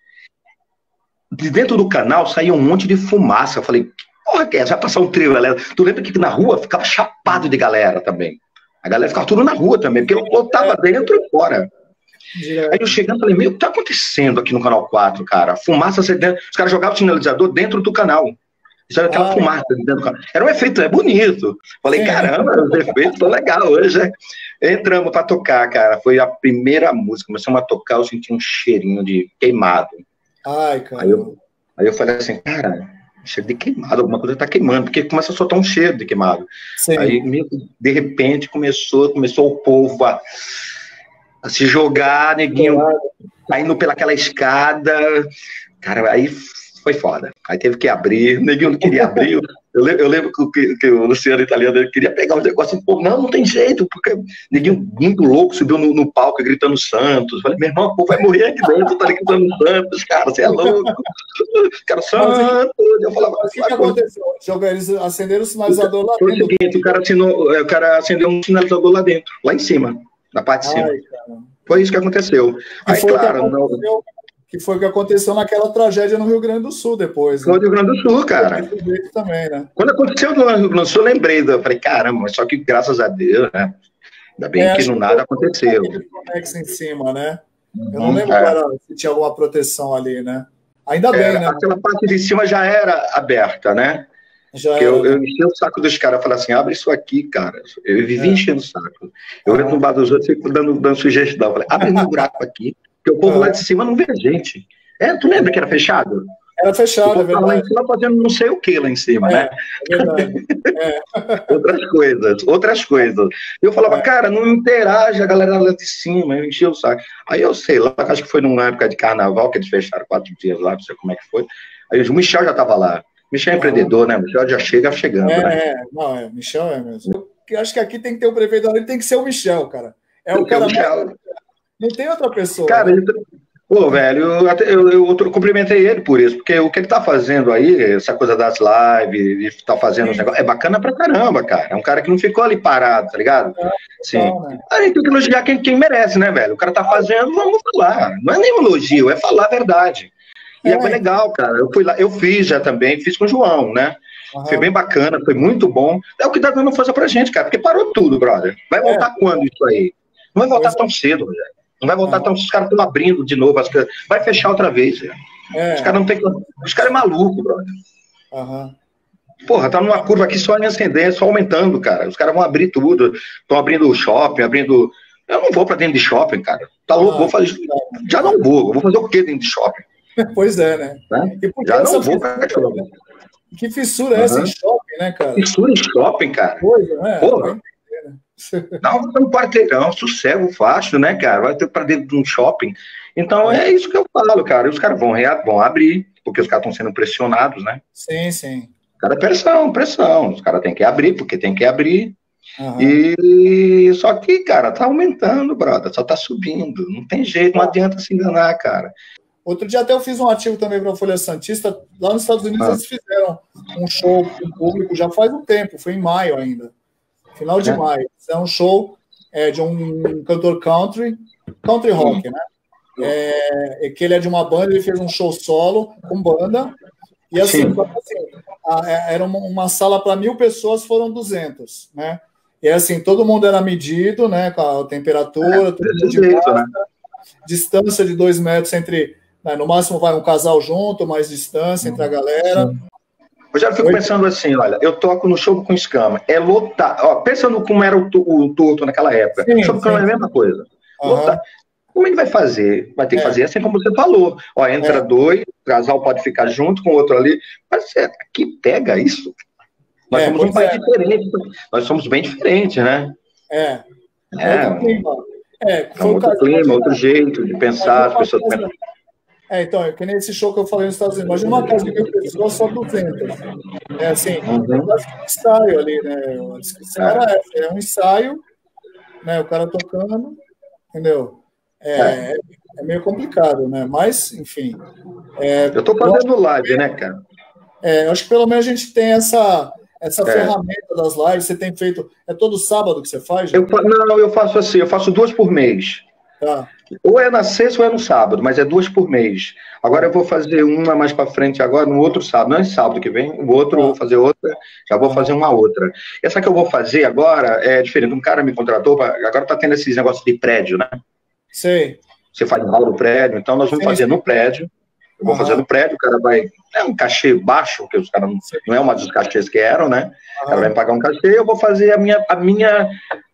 De dentro do canal saía um monte de fumaça. Eu falei, que porra que é? Vai passar um trio, galera. Tu lembra que na rua ficava chapado de galera também. A galera ficava tudo na rua também, porque eu botava é. dentro e fora. Aí eu chegando e falei, meu, o que tá acontecendo aqui no canal quatro, cara? Fumaça, os caras jogavam o sinalizador dentro do canal. Isso era aquela ah, fumaça dentro do canal. Era um efeito, é bonito. Falei, é. caramba, os efeitos estão legais hoje. Né? Entramos pra tocar, cara. Foi a primeira música. Começamos a tocar, eu senti um cheirinho de queimado. Ai, cara. Aí eu, aí eu falei assim, cara, cheiro de queimado, alguma coisa tá queimando, porque começa a soltar um cheiro de queimado. Sim. Aí, de repente, começou, começou o povo a. a se jogar, neguinho saindo pelaquela escada, cara, aí foi foda. Aí teve que abrir, o neguinho não queria abrir. Eu lembro, eu lembro que, que o Luciano Italiano ele queria pegar os negócios e pô, não, não tem jeito, porque o neguinho muito louco subiu no, no palco gritando Santos. Eu falei, meu irmão, pô, vai morrer aqui dentro, tá gritando Santos, cara, você é louco. Cara, Santos. Eu falava, mas o que, que aconteceu? Eles acenderam o sinalizador lá dentro. Foi o seguinte, o cara, assinou, o cara acendeu um sinalizador lá dentro, lá em cima. Na parte de cima. Ai, foi isso que aconteceu. Que Aí, foi claro, que, aconteceu, não... que foi o que aconteceu naquela tragédia no Rio Grande do Sul depois. Foi no Rio Grande do Sul, cara. Também, né? Quando aconteceu no Rio Grande do Sul, eu lembrei. Eu falei, caramba, só que graças a Deus, né? Ainda bem é, que no nada aconteceu. Em cima, né? Eu não lembro é. cara, se tinha alguma proteção ali, né? Ainda bem, é, né? Aquela parte de cima já era aberta, né? Já era, eu, né? eu enchi o saco dos caras, falei assim, abre isso aqui, cara. Eu vivi é. enchendo o saco. Eu entro no bar dos outros e fico dando, dando sugestão. Eu falei, abre um buraco aqui, porque o povo é. lá de cima não vê a gente. É, tu lembra que era fechado? Era fechado, é verdade. Lá em cima fazendo não sei o que lá em cima, é, né? É verdade. É. outras coisas, outras coisas. Eu falava, é. cara, não interage a galera lá de cima, eu enchi o saco. Aí eu sei, lá, acho que foi numa época de carnaval, que eles fecharam quatro dias lá, não sei como é que foi. Aí o Michel já tava lá. Michel é empreendedor, né? Michel já chega chegando. É, né? é, não, é, Michel é mesmo. Eu acho que aqui tem que ter o prefeito ali, tem que ser o Michel, cara. É o cara. Mais... Não tem outra pessoa. Cara, né? ele... Pô, velho, eu, eu, eu, eu cumprimentei ele por isso, porque o que ele tá fazendo aí, essa coisa das lives, de tá fazendo os negócios, é bacana pra caramba, cara. É um cara que não ficou ali parado, tá ligado? É, Sim. Então, né? A gente tem que elogiar quem, quem merece, né, velho? O cara tá fazendo, vamos falar. Não é nem um elogio, é falar a verdade. E é, é legal, cara. Eu fui lá, eu fiz já também, fiz com o João, né? Uhum. Foi bem bacana, foi muito bom. É o que tá dando força pra gente, cara, porque parou tudo, brother. Vai voltar é. quando isso aí? Não vai voltar pois tão é. cedo, velho. Não vai voltar uhum. tão... Os caras estão abrindo de novo as coisas. Vai fechar outra vez, velho. É. Os caras não tem. Os caras é maluco, brother. Aham. Porra, tá numa curva aqui só em ascendência, só aumentando, cara. Os caras vão abrir tudo. Estão abrindo shopping, abrindo. Eu não vou pra dentro de shopping, cara. Tá louco? Ah, vou fazer. Já não vou. Eu vou fazer o quê dentro de shopping? Pois é, né? né? Já não vou pra shopping. Que fissura é essa em shopping, né, cara? Fissura em shopping, cara. Coisa, né? Porra. Não, vai um quarteirão, sossego fácil, né, cara? Vai ter pra dentro de um shopping. Então é, é isso que eu falo, cara. E os caras vão, vão abrir, porque os caras estão sendo pressionados, né? Sim, sim. Cara, pressão, pressão. Os caras têm que abrir, porque tem que abrir. Uhum. E só que, cara, tá aumentando, brother. Só tá subindo. Não tem jeito, não adianta se enganar, cara. Outro dia até eu fiz um artigo também para a Folha Santista. Lá nos Estados Unidos ah. eles fizeram um show com o público já faz um tempo, foi em maio ainda. Final de é. maio. É um show é, de um cantor country, country rock, né? É, que ele é de uma banda, ele fez um show solo com banda. E assim, assim a, era uma, uma sala para mil pessoas, foram duzentas, né? E assim, todo mundo era medido, né? Com a temperatura, é, tudo de jeito, né? Distância de dois metros entre. Né, no máximo vai um casal junto, mais distância entre a galera. Sim. Eu já fico Oi? pensando assim, olha, eu toco no Show com Escama, é lotar. Ó, pensando como era o, o Torto naquela época. Sim, o Show com Escama é a mesma coisa. Uhum. Lotar. Como ele vai fazer? Vai ter que é. fazer assim como você falou. Ó, entra é. dois, o casal pode ficar junto com o outro ali. Mas é, que pega isso? Nós é, somos um país é. diferente. Nós somos bem diferentes, né? É. É, outro clima. É, é um outro clima, outro jeito de pensar. As pessoas pensam... É, então, é que nem esse show que eu falei nos Estados Unidos. Imagina uma casa de mil pessoas, só duzentas. É assim, uhum. é quase um ensaio ali, né? A descrição era essa. É um ensaio, né? O cara tocando, entendeu? É, é. é meio complicado, né? Mas, enfim. É, eu tô fazendo live, né, cara? É, eu acho que pelo menos a gente tem essa, essa é. ferramenta das lives. Você tem feito. É todo sábado que você faz? Eu, não, eu faço assim, eu faço duas por mês. Tá. Ou é na sexta ou é no sábado, mas é duas por mês. Agora eu vou fazer uma mais para frente agora, no outro sábado. Não é sábado que vem, o outro eu vou fazer outra, já vou fazer uma outra. Essa que eu vou fazer agora é diferente. Um cara me contratou, pra, agora tá tendo esses negócios de prédio, né? Sei. Você faz aula no prédio, então nós vamos sim, fazer sim. no prédio. Eu vou uhum. fazer no prédio, o cara vai... É um cachê baixo, porque os caras não, não é uma dos cachês que eram, né? Uhum. O cara vai me pagar um cachê, eu vou fazer a minha... A minha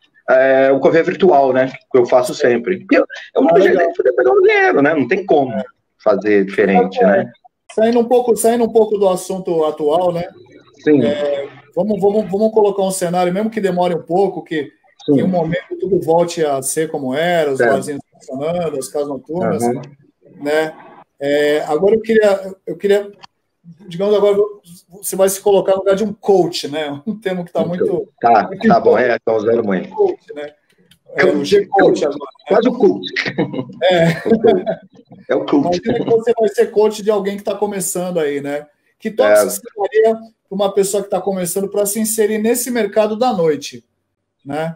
É, o cover virtual, né? Que eu faço sempre. Eu, eu não tenho jeito de pegar o dinheiro, né? Não tem como fazer diferente, é, né? Saindo um pouco, saindo um pouco do assunto atual, né? Sim. É, vamos, vamos, vamos colocar um cenário, mesmo que demore um pouco, que em um momento tudo volte a ser como era, os barzinhos funcionando, as casas noturnas, uhum. né? É, agora eu queria, eu queria, digamos agora, você vai se colocar no lugar de um coach, né? Um termo que está muito... Tá, muito tá bom, é, está usando muito. Coach, né? É, o G-Coach agora. Quase o coach. É. É o coach. Imagina que você vai ser coach de alguém que está começando aí, né? Que toque é. você daria para uma pessoa que está começando para se inserir nesse mercado da noite, né?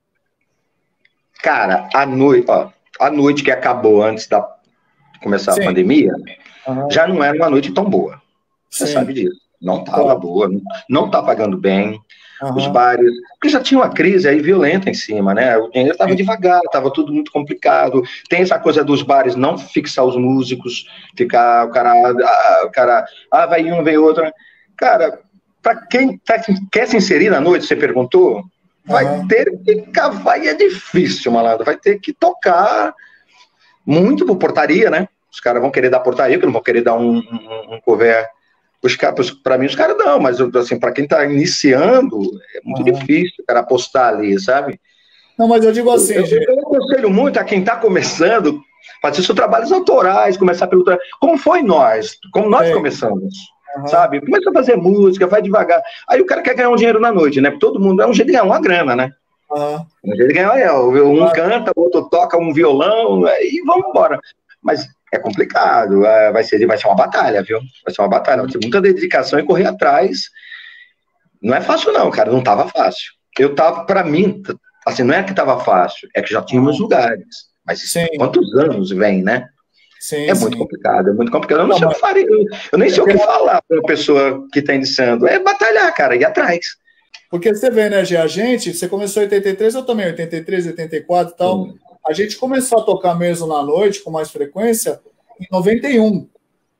Cara, a noite, ó, a noite que acabou antes da começar Sim. a pandemia, uhum. já não era uma noite tão boa. Você Sim. sabe disso. Não estava claro. boa, não está pagando bem. Uhum. Os bares, porque já tinha uma crise aí violenta em cima, né? O dinheiro estava devagar, estava tudo muito complicado. Tem essa coisa dos bares não fixar os músicos, ficar o cara, ah, o cara, ah, vai um, vem outro. Cara, para quem tá, quer se inserir na noite, você perguntou, vai uhum. ter que cavar, e é difícil, malandro, vai ter que tocar muito por portaria, né? Os caras vão querer dar portaria, que não vão querer dar um, um, um cover. Para mim, os caras não, mas assim, para quem está iniciando, é muito uhum. difícil o cara apostar ali, sabe? Não, mas eu digo assim, eu, eu, eu aconselho muito a quem está começando, fazer seus trabalhos autorais, começar pelo... Como foi nós, como nós é. começamos, uhum. sabe? Começa a fazer música, vai devagar. Aí o cara quer ganhar um dinheiro na noite, né? Porque todo mundo é um jeito de ganhar uma grana, né? Uhum. Um jeito de ganhar, é, um uhum. canta, o outro toca um violão, e vamos embora. Mas... é complicado, vai ser, vai ser uma batalha, viu? Vai ser uma batalha, vai ter muita dedicação e correr atrás. Não é fácil não, cara, não tava fácil. Eu tava, pra mim, assim, não é que tava fácil, é que já tínhamos lugares. Mas sim. quantos anos vem, né? Sim, é sim. muito complicado, é muito complicado. Eu não, não sei mas... o que faria, eu, eu nem sei o que falar pra uma pessoa que tá iniciando. É batalhar, cara, ir atrás. Porque você vê, né, Gê, a gente, você começou em oitenta e três, eu também, oitenta e três, oitenta e quatro e tal... Sim. A gente começou a tocar mesmo na noite, com mais frequência, em noventa e um.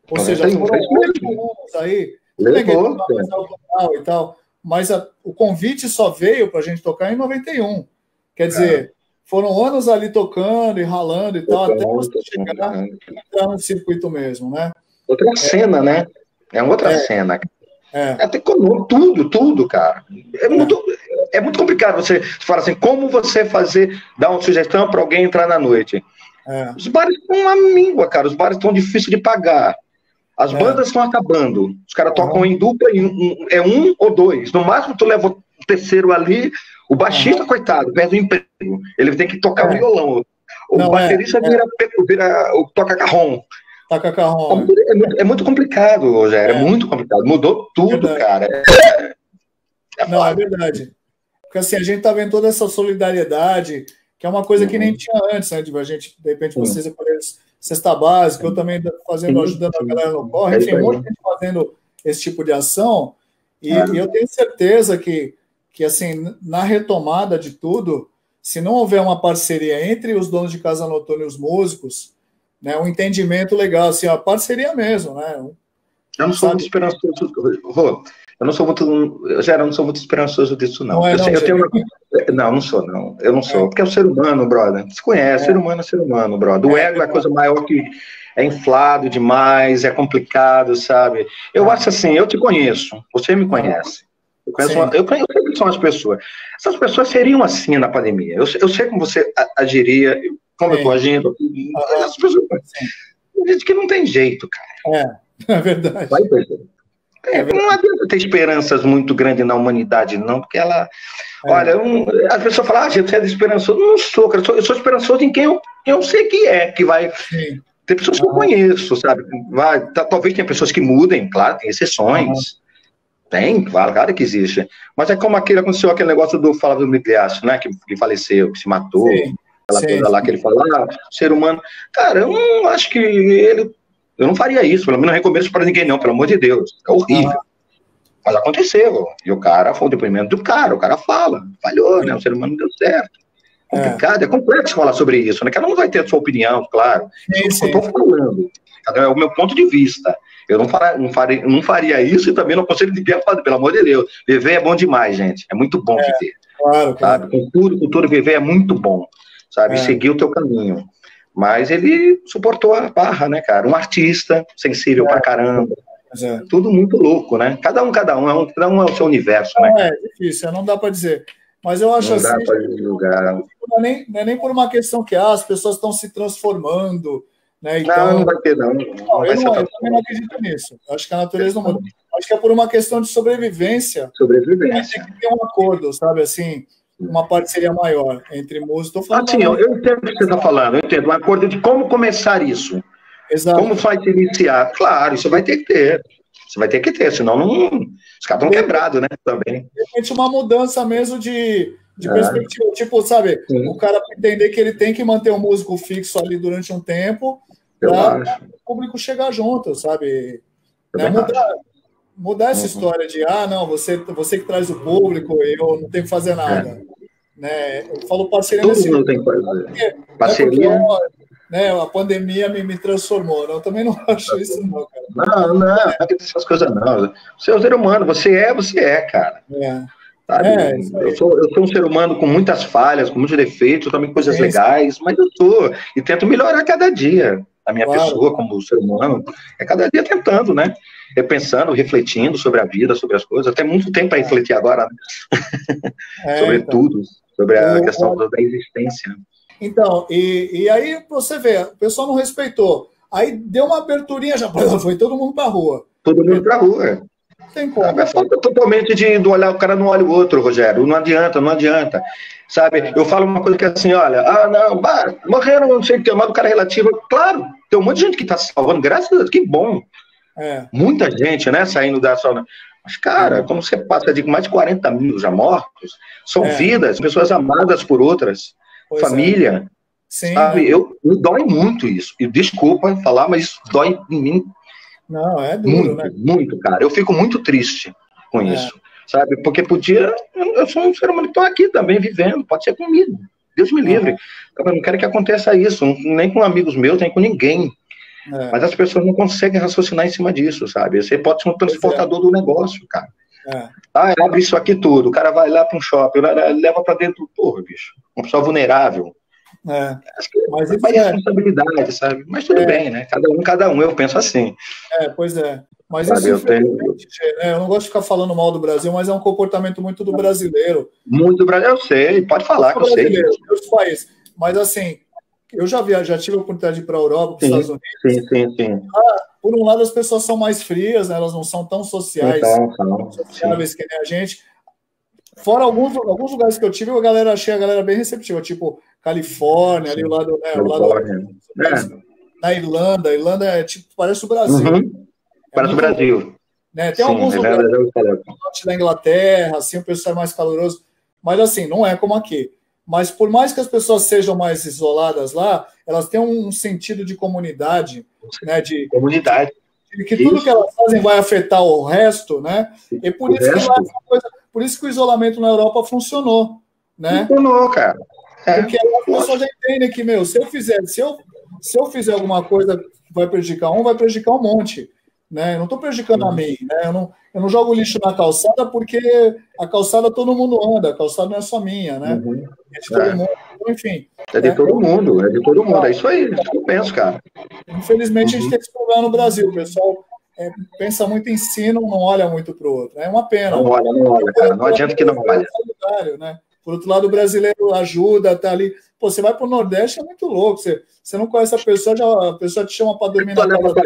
Ou seja, foram oito anos aí. Levou. Total e tal, mas a, o convite só veio para a gente tocar em noventa e um. Quer dizer, é. foram anos ali tocando e ralando e tal, até você chegar e entrar no circuito mesmo, né? Outra é. cena, né? É outra é. cena. É. Até tudo, tudo, cara. É, é. Muito, é muito complicado você falar assim, como você fazer, dar uma sugestão para alguém entrar na noite. É. Os bares estão uma míngua, cara. Os bares estão difíceis de pagar. As bandas estão é. acabando. Os caras uhum. tocam em dupla, em, é um ou dois. No máximo, tu leva o terceiro ali. O baixista, uhum. coitado, perde o emprego. Ele tem que tocar é. violão. O Não, baterista é. vira, vira, toca carrom. Toca carrom. É muito, é muito complicado, Rogério. É. é muito complicado. Mudou tudo, verdade. cara. É, é Não, é verdade. Porque assim, a gente tá vendo toda essa solidariedade, que é uma coisa uhum. que nem tinha antes, né? De a gente, de repente, uhum. vocês cesta básica, eu também fazendo, ajudando a galera no corre, enfim, um monte de gente fazendo esse tipo de ação, e, é. e eu tenho certeza que, que, assim, na retomada de tudo, se não houver uma parceria entre os donos de casa noturna e os músicos, né, um entendimento legal, assim, a parceria mesmo, né? Eu não sou Sabe? muito esperançoso, Rô, eu não sou muito, eu já não sou muito esperançoso disso, não. não, é, eu, não, eu tenho uma... não, não sou, não. Eu não sou, é. porque é o ser humano, brother. Você conhece, é. ser humano é ser humano, brother. O é, ego é a coisa maior que é inflado demais, é complicado, sabe? Eu é. acho assim, eu te conheço, você me conhece. Eu conheço, uma, eu conheço quem são as pessoas. Essas pessoas seriam assim na pandemia. Eu, eu sei como você agiria, como Sim. eu estou agindo. Essas pessoas, gente que não tem jeito, cara. É, é verdade. Vai perceber. É, não adianta ter esperanças muito grandes na humanidade, não, porque ela. É. Olha, um, as pessoas falam, ah, gente, você é esperançoso. Não sou, cara, eu sou, eu sou esperançoso em quem eu, quem eu sei que é, que vai. Sim. Tem pessoas que eu conheço, sabe? Vai, tá, talvez tenha pessoas que mudem, claro, tem exceções. Uhum. Tem, claro, claro que existe. Mas é como aquele, aconteceu aquele negócio do Flávio Migliaccio, né? Que, que faleceu, que se matou. Sim. Aquela sim, coisa sim. lá que ele falou, ah, ser humano. Cara, eu não acho que ele. Eu não faria isso, pelo menos não recomendo isso para ninguém, não, pelo amor de Deus. É horrível. Ah. Mas aconteceu. E o cara, foi o depoimento do cara, o cara fala, falhou, né? O ser humano não deu certo. Complicado, é, é complexo falar sobre isso, né? Cada um vai ter a sua opinião, claro. Sim, isso que eu estou falando. É o meu ponto de vista. Eu não, faria, não, faria, não faria isso e também não aconselho ninguém a fazer, pelo amor de Deus. Viver é bom demais, gente. É muito bom é, viver. Claro, claro. Sabe? Com tudo, com tudo, viver é muito bom. Sabe? É. Seguir o teu caminho. Mas ele suportou a barra, né, cara? Um artista, sensível é. pra caramba. É. Tudo muito louco, né? Cada um, cada um, é um, cada um é o seu universo, não, né? É difícil, não dá pra dizer. Mas eu acho não assim. Dá pra julgar. Não, é nem, não é nem por uma questão que ah, as pessoas estão se transformando. Né? Então, não, não vai ter, não. não, não vai eu, não eu também não acredito nisso. Eu acho que a natureza não muda. Acho que é por uma questão de sobrevivência. Sobrevivência. Tem que ter um acordo, sabe? Assim, uma parceria maior entre músicos. Ah, sim, eu, eu entendo o que você está falando. Eu entendo. Um acordo de como começar isso. Exato. Como vai se iniciar. Claro, isso vai ter que ter. Você vai ter que ter, senão não, os caras estão quebrados, né? Também. De repente, uma mudança mesmo de. De é. perspectiva, tipo, sabe, Sim. o cara entender que ele tem que manter o músico fixo ali durante um tempo para o público chegar junto, sabe? Né? Mudar, mudar essa uhum. história de, ah, não, você, você que traz o público, eu não tenho que fazer nada. É. Né? Eu falo parceria Todo nesse mundo tem que fazer. Porque, parceria. Né, porque, né, a pandemia me, me transformou, né? Eu também não acho isso, não, cara. Não, não, não é essas coisas, não. Você é um ser humano, você é, você é, cara. É. É, eu, sou, eu sou um ser humano com muitas falhas, com muitos defeitos, também coisas é legais, mas eu sou, e tento melhorar cada dia. A minha claro. pessoa como ser humano, é cada dia tentando, né? Repensando, refletindo sobre a vida, sobre as coisas. Até muito tempo para refletir agora, né? É, sobre então. tudo, sobre a eu, questão eu... da existência. Então, e, e aí você vê, o pessoal não respeitou. Aí deu uma aberturinha, já foi todo mundo para a rua. Todo mundo para a rua. Tem como. É falta totalmente de, de olhar, o cara não olha o outro, Rogério. Não adianta, não adianta. Sabe? Eu falo uma coisa que é assim, olha, ah, não, bah, morreram, não sei o que, mas o cara é relativo. Claro, tem um monte de gente que está se salvando, graças a Deus, que bom. É. Muita gente, né, saindo da sauna. Mas, cara, como você passa de mais de quarenta mil já mortos, são é. vidas, pessoas amadas por outras, pois família. É. Sim, sabe? Eu, me dói muito isso. E desculpa falar, mas isso dói em mim. Não, é duro, muito, né? Muito, cara. Eu fico muito triste com é. isso, sabe? Porque podia... Eu sou um ser humano que estou aqui também, vivendo. Pode ser comigo. Deus me livre. É. Eu não quero que aconteça isso, nem com amigos meus, nem com ninguém. É. Mas as pessoas não conseguem raciocinar em cima disso, sabe? Você pode ser um transportador é. do negócio, cara. É. Ah, abre isso aqui tudo, o cara vai lá para um shopping, leva para dentro, porra, bicho, uma pessoa vulnerável. É. Acho que mas isso é responsabilidade, sabe? Mas tudo é. bem, né? Cada um, cada um, eu penso assim. É, pois é. Mas sabe, isso, eu, tenho... né? Eu não gosto de ficar falando mal do Brasil, mas é um comportamento muito do brasileiro. Muito brasileiro, eu sei, pode falar que eu sei. Meus países. Mas assim, eu já vi, já tive a oportunidade de ir para a Europa, para os Estados Unidos. Sim, sim, sim. Ah, por um lado, as pessoas são mais frias, né? Elas não são tão sociais, então, tão sociáveis que nem a gente. Fora alguns, alguns lugares que eu tive, a galera achei a galera bem receptiva, tipo Califórnia, ali o lado, né, o lado é. Na Irlanda. A Irlanda é tipo, parece o Brasil. Uhum. É parece o Brasil. Né? Tem Sim, alguns lugares no norte da Inglaterra, assim, o pessoal é mais caloroso, mas assim, não é como aqui. Mas por mais que as pessoas sejam mais isoladas lá, elas têm um sentido de comunidade, né? De comunidade. De que tudo isso. que elas fazem vai afetar o resto, né? E por isso, que lá, coisa, por isso que o isolamento na Europa funcionou, né? Funcionou, cara. É. Porque as pessoas já entendem que, meu, se eu fizer, se eu, se eu fizer alguma coisa que vai prejudicar um, vai prejudicar um monte. Né? Eu não estou prejudicando a mim, né? eu, não, eu não jogo lixo na calçada porque a calçada todo mundo anda, a calçada não é só minha, né? Uhum. É de todo é. mundo, enfim. É de né? todo mundo, é de todo mundo, é isso aí, é isso que eu penso, cara. Infelizmente, uhum. a gente tem esse problema no Brasil, o pessoal é, pensa muito em si, não, não olha muito para o outro, é uma pena. Não olha, não olha, cara, não adianta que não olha. Né? Por outro lado, o brasileiro ajuda, tá ali. Pô, você vai para o Nordeste, é muito louco, você, você não conhece a pessoa, já, a pessoa te chama para dormir na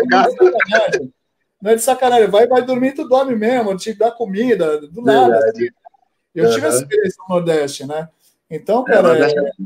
casa. Não é de sacanagem, vai, vai dormir, tu dorme mesmo, te dá comida, do nada. Assim. Eu uhum. tive essa experiência no Nordeste, né? Então, cara, é, é...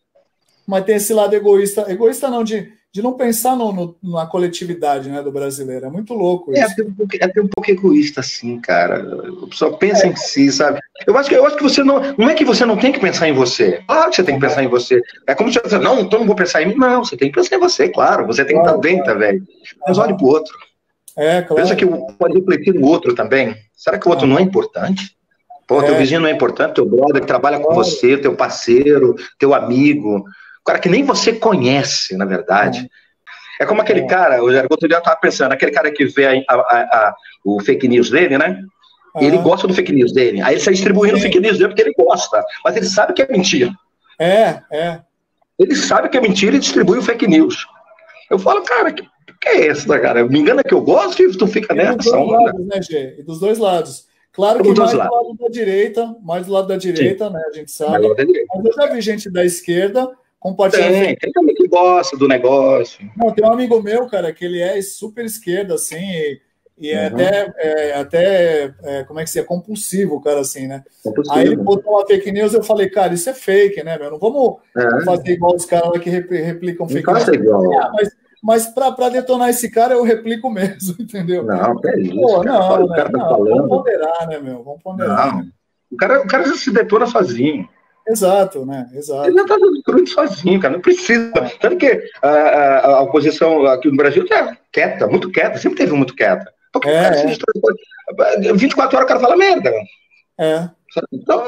mas tem esse lado egoísta, egoísta não, de, de não pensar no, no, na coletividade, né, do brasileiro. É muito louco isso. É até um pouco, é até um pouco egoísta, assim, cara. A pessoa pensa é. em si, sabe? Eu acho que, eu acho que você não. Não é que você não tem que pensar em você. Claro que você tem que pensar em você. É como se você não, então não vou pensar em mim. Não, você tem que pensar em você, claro. Você tem que claro, estar dentro, velho. Mas olhe pro outro. É, claro. Pensa que pode refletir no outro também. Será que o outro ah. não é importante? Pô, é. teu vizinho não é importante, teu brother que trabalha com você, teu parceiro, teu amigo, o cara que nem você conhece, na verdade. É, é como aquele é. cara, o outro dia eu estava pensando, aquele cara que vê a, a, a, o fake news dele, né? Ah. Ele gosta do fake news dele. Aí ele sai distribuindo o fake news dele porque ele gosta, mas ele sabe que é mentira. É, é. Ele sabe que é mentira e distribui o fake news. Eu falo, cara, que que é isso, cara? Me engana que eu gosto e tu fica e nessa. Dos dois onda. lados, né, Gê? E dos dois lados. Claro que mais do lado da direita, mais do lado da direita, Sim. né? A gente sabe. Mas eu já vi gente da esquerda compartilhando. Tem, tem também que gosta do negócio. Não, tem um amigo meu, cara, que ele é super esquerda, assim, e, e é uhum. até, é, até é, como é que se é? Compulsivo, cara, assim, né? Compulsivo. Aí ele botou uma fake news, eu falei, cara, isso é fake, né, meu? Não vamos é. fazer igual os caras lá que replicam fake Não news. Faça igual. Ah, mas Mas para detonar esse cara, eu replico mesmo, entendeu? Não, que é isso. Pô, cara. não, o cara né? tá não, falando. Vamos ponderar, né, meu? Vamos ponderar. Não. O cara, o cara já se detona sozinho. Exato, né? Exato. Ele já tá destruindo sozinho, cara. Não precisa. É. Tanto que a, a, a oposição aqui no Brasil tá quieta, muito quieta, sempre teve muito quieta. Porque é, o cara é. se vinte e quatro horas o cara fala merda. É. Então,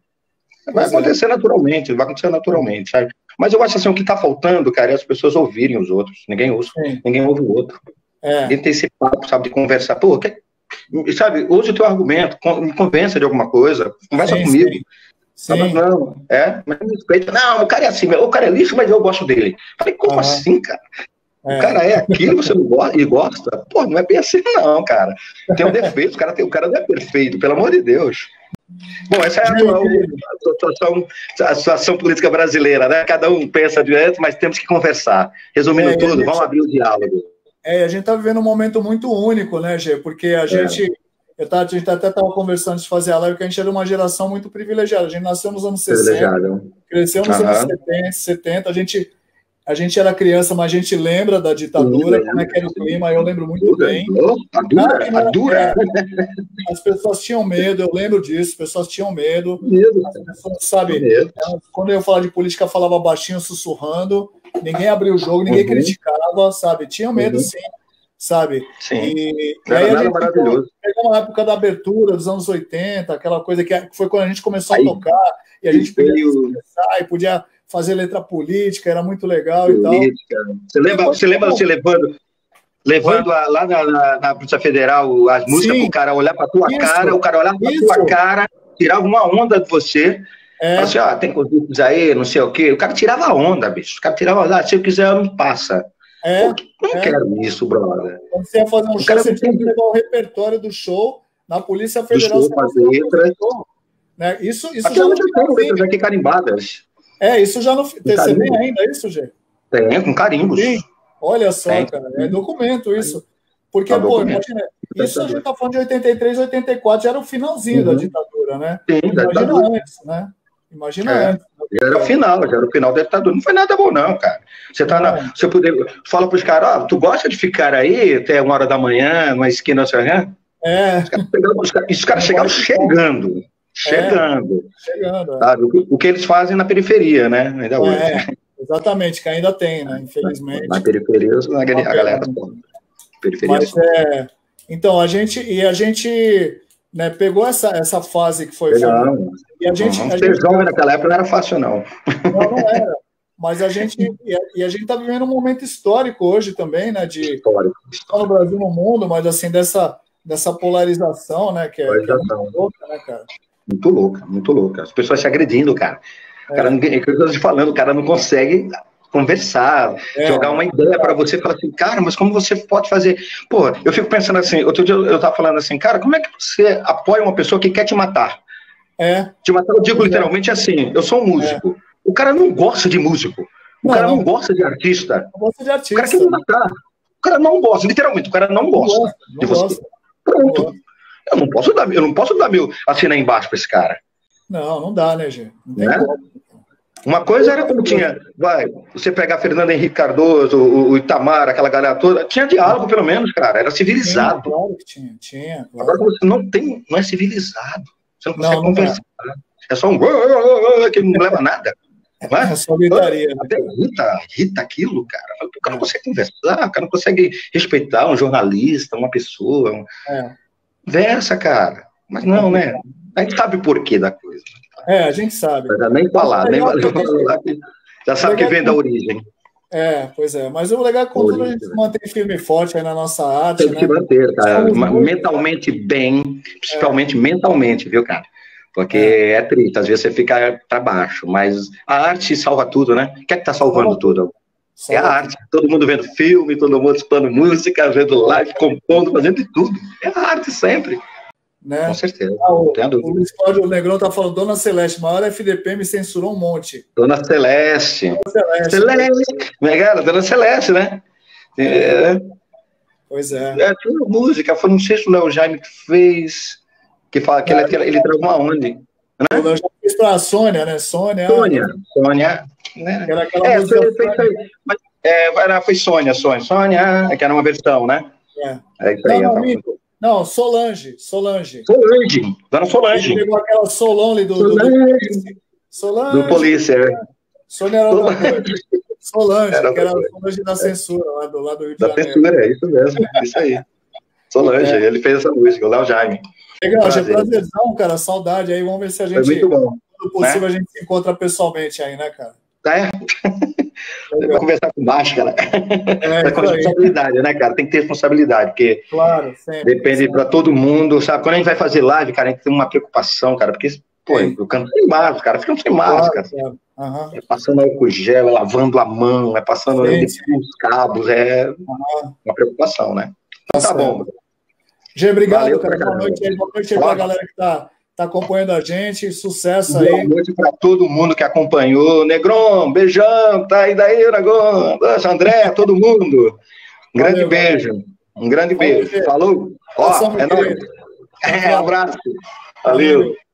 vai pois acontecer é. naturalmente, vai acontecer naturalmente, sabe? Mas eu acho assim, o que está faltando, cara, é as pessoas ouvirem os outros. Ninguém ouve, ninguém ouve o outro. É. Ninguém tem esse papo, sabe, de conversar. Pô, que, sabe, use o teu argumento, me convença de alguma coisa, conversa sim, comigo. Sim. Sim. Não, é, mas me respeita. Não, o cara é assim, o cara é lixo, mas eu gosto dele. Falei, como ah. assim, cara? É. O cara é aquilo, você não gosta e gosta? Pô, não é bem assim, não, cara. Tem um defeito, o cara, tem, o cara não é perfeito, pelo amor de Deus. Bom, essa é a, atual, a, situação, a situação política brasileira, né? Cada um pensa direto, mas temos que conversar. Resumindo é, tudo, gente, vamos abrir o diálogo. É, a gente está vivendo um momento muito único, né, Gê? Porque a é. gente, eu tava, a gente até estava conversando de fazer a live, que a gente era uma geração muito privilegiada. A gente nasceu nos anos sessenta, cresceu nos uhum. anos setenta, setenta, a gente... A gente era criança, mas a gente lembra da ditadura, como é que era o clima, eu lembro muito bem. A dura, a dura. As pessoas tinham medo, eu lembro disso, as pessoas tinham medo. As pessoas, sabe, quando eu ia falar de política, eu falava baixinho, sussurrando, ninguém abria o jogo, ninguém uhum. criticava, sabe? Tinham medo, uhum. sim, sabe? Sim. E, e aí a gente maravilhoso. pegou a época da abertura dos anos oitenta, aquela coisa que foi quando a gente começou aí, a tocar, e a gente podia expressar, e podia fazer letra política, era muito legal política. E tal. Você lembra, você lembra você levando, levando a, lá na, na, na Polícia Federal as músicas para o cara olhar para tua isso, cara, o cara olhar para tua cara, tirava uma onda de você. É. Assim, ó, tem convites aí, não sei o quê. O cara tirava onda, bicho. O cara tirava onda, ah, se eu quiser, me passa. É, Pô, não é. quero isso, brother. Quando você ia fazer um o show, você tinha que levar o repertório do show na Polícia Federal. Do show, fazer letras. Né? Isso, isso Até já não tem letras aqui carimbadas. É, isso já não... Você tem ainda isso, Gê? Tem, com carimbos. Sim. Olha só, tem, cara, é documento isso. Porque, é pô, documento. Imagina, isso a gente tá falando de oitenta e três, oitenta e quatro, já era o finalzinho uhum. da ditadura, né? Sim, Imagina ditadura. antes, né? Imagina é. antes. Já era o final, já era o final da ditadura. Não foi nada bom, não, cara. Você tá na. Você poder, fala pros caras, ó, oh, tu gosta de ficar aí até uma hora da manhã, numa esquina, assim, né? É. Os caras, os caras, os caras chegaram chegando. É. Chegando. Chegando. Sabe? O, o que eles fazem na periferia, né? Ainda hoje. É, exatamente, que ainda tem, né? Infelizmente. Na periferia, a galera. Periferia. Mas, é, então, a gente. E a gente. Né, pegou essa, essa fase que foi... Não, e a gente, não, a ser gente, jovem naquela época não era fácil, não. Não, não era. Mas a gente... E a, e a gente está vivendo um momento histórico hoje também, né? De, histórico. Só no Brasil, no mundo, mas assim, dessa, dessa polarização, né? Que é, que é muito louca, né, cara? Muito louca, muito louca. As pessoas se agredindo, cara. O cara, é. Ninguém, é o que eu estou te falando, o cara não consegue... conversar, é, jogar uma ideia para você, falar assim, cara, mas como você pode fazer? Pô, eu fico pensando assim, outro dia eu tava falando assim, cara, como é que você apoia uma pessoa que quer te matar? É. Te matar, eu digo é. literalmente assim, eu sou um músico, é. o cara não gosta de músico, o não, cara não, não gosta de artista, não gosta de artista, o cara quer me matar, o cara não gosta, literalmente, o cara não gosta, não gosta de você. Gosta. Pronto, não eu não posso dar, eu não posso dar meu assinar embaixo para esse cara. Não, não dá, né, gente? Não tem né? como. Uma coisa era como tinha, vai, você pegar Fernando Henrique Cardoso, o, o Itamar, aquela galera toda, tinha diálogo pelo menos, cara, era civilizado. Tinha, claro que tinha, tinha. Claro. Agora você não tem, não é civilizado, você não consegue não, não conversar. é. É só um que não leva a nada. Não é? É só gritaria. Até irrita, irrita aquilo, cara. O cara não consegue conversar, o cara não consegue respeitar um jornalista, uma pessoa. Um... É. Conversa, cara. Mas não, né? A gente sabe o porquê da coisa. É, a gente sabe. Já nem falar, nem valeu falar. Já sabe que vem da origem. É, pois é. Mas o legal é quando a gente se mantém firme e forte aí na nossa arte. Tem que né? manter, cara. Mentalmente bem, principalmente é. mentalmente, viu, cara? Porque é. é triste, às vezes você fica para baixo, mas a arte salva tudo, né? O que é que tá salvando salva tudo? Salva é a arte. Todo mundo vendo filme, todo mundo escutando música, vendo live, compondo, fazendo de tudo. É a arte sempre. Né? Com certeza. Ah, o, o Luiz Cláudio Negrão tá falando, Dona Celeste, maior F D P me censurou um monte. Dona Celeste. Dona Celeste. Celeste. Né, Dona Celeste, né? É. Pois é. É, tinha uma música, foi, não sei se o Léo Jaime que fez, que fala que é, ele, ele traz uma onde. Né? O Léo Jaime fez pra Sônia, né? Sônia. Sônia. Sônia. Né? Era aquela é, música foi, foi, foi, mas, é, foi Sônia, Sônia. Sônia, que era uma versão, né? É. É isso aí, não, não, então. Não, Solange, Solange. Solange, Dona Solange. Ele pegou aquela Solange do... Solange. Do, Solange. Do Polícia, é. Sônia era Solange, Solange era que era a Solange da censura, lá do, lá do Rio de da Janeiro. Da censura, é isso mesmo, isso aí. Solange, é. Ele fez essa música, o Léo Jaime. Legal, é prazerzão, cara, saudade aí, vamos ver se a gente... Foi muito bom. Quando possível, né? A gente se encontra pessoalmente aí, né, cara? É. Vai conversar com baixo, cara. É, com responsabilidade, né, cara? Tem que ter responsabilidade, porque claro, sempre, depende para todo mundo, sabe? Quando a gente vai fazer live, cara, a gente tem uma preocupação, cara, porque, pô, sim. Eu canto sem máscara, cara, ficam sem máscara. Claro, claro. Uhum. É passando álcool gel, é lavando a mão, é passando sim, sim. os cabos, é uhum. uma preocupação, né? Então tá, tá bom. Gê, obrigado, valeu, cara. Boa noite aí, boa noite aí pra galera que tá. Tá acompanhando a gente, sucesso aí. Boa noite para todo mundo que acompanhou. Negron, beijão, tá aí daí, Negron, André, todo mundo. Um grande valeu, beijo, valeu. um grande valeu, beijo. Falou? Ó, é nóis. É, um abraço. Valeu. valeu.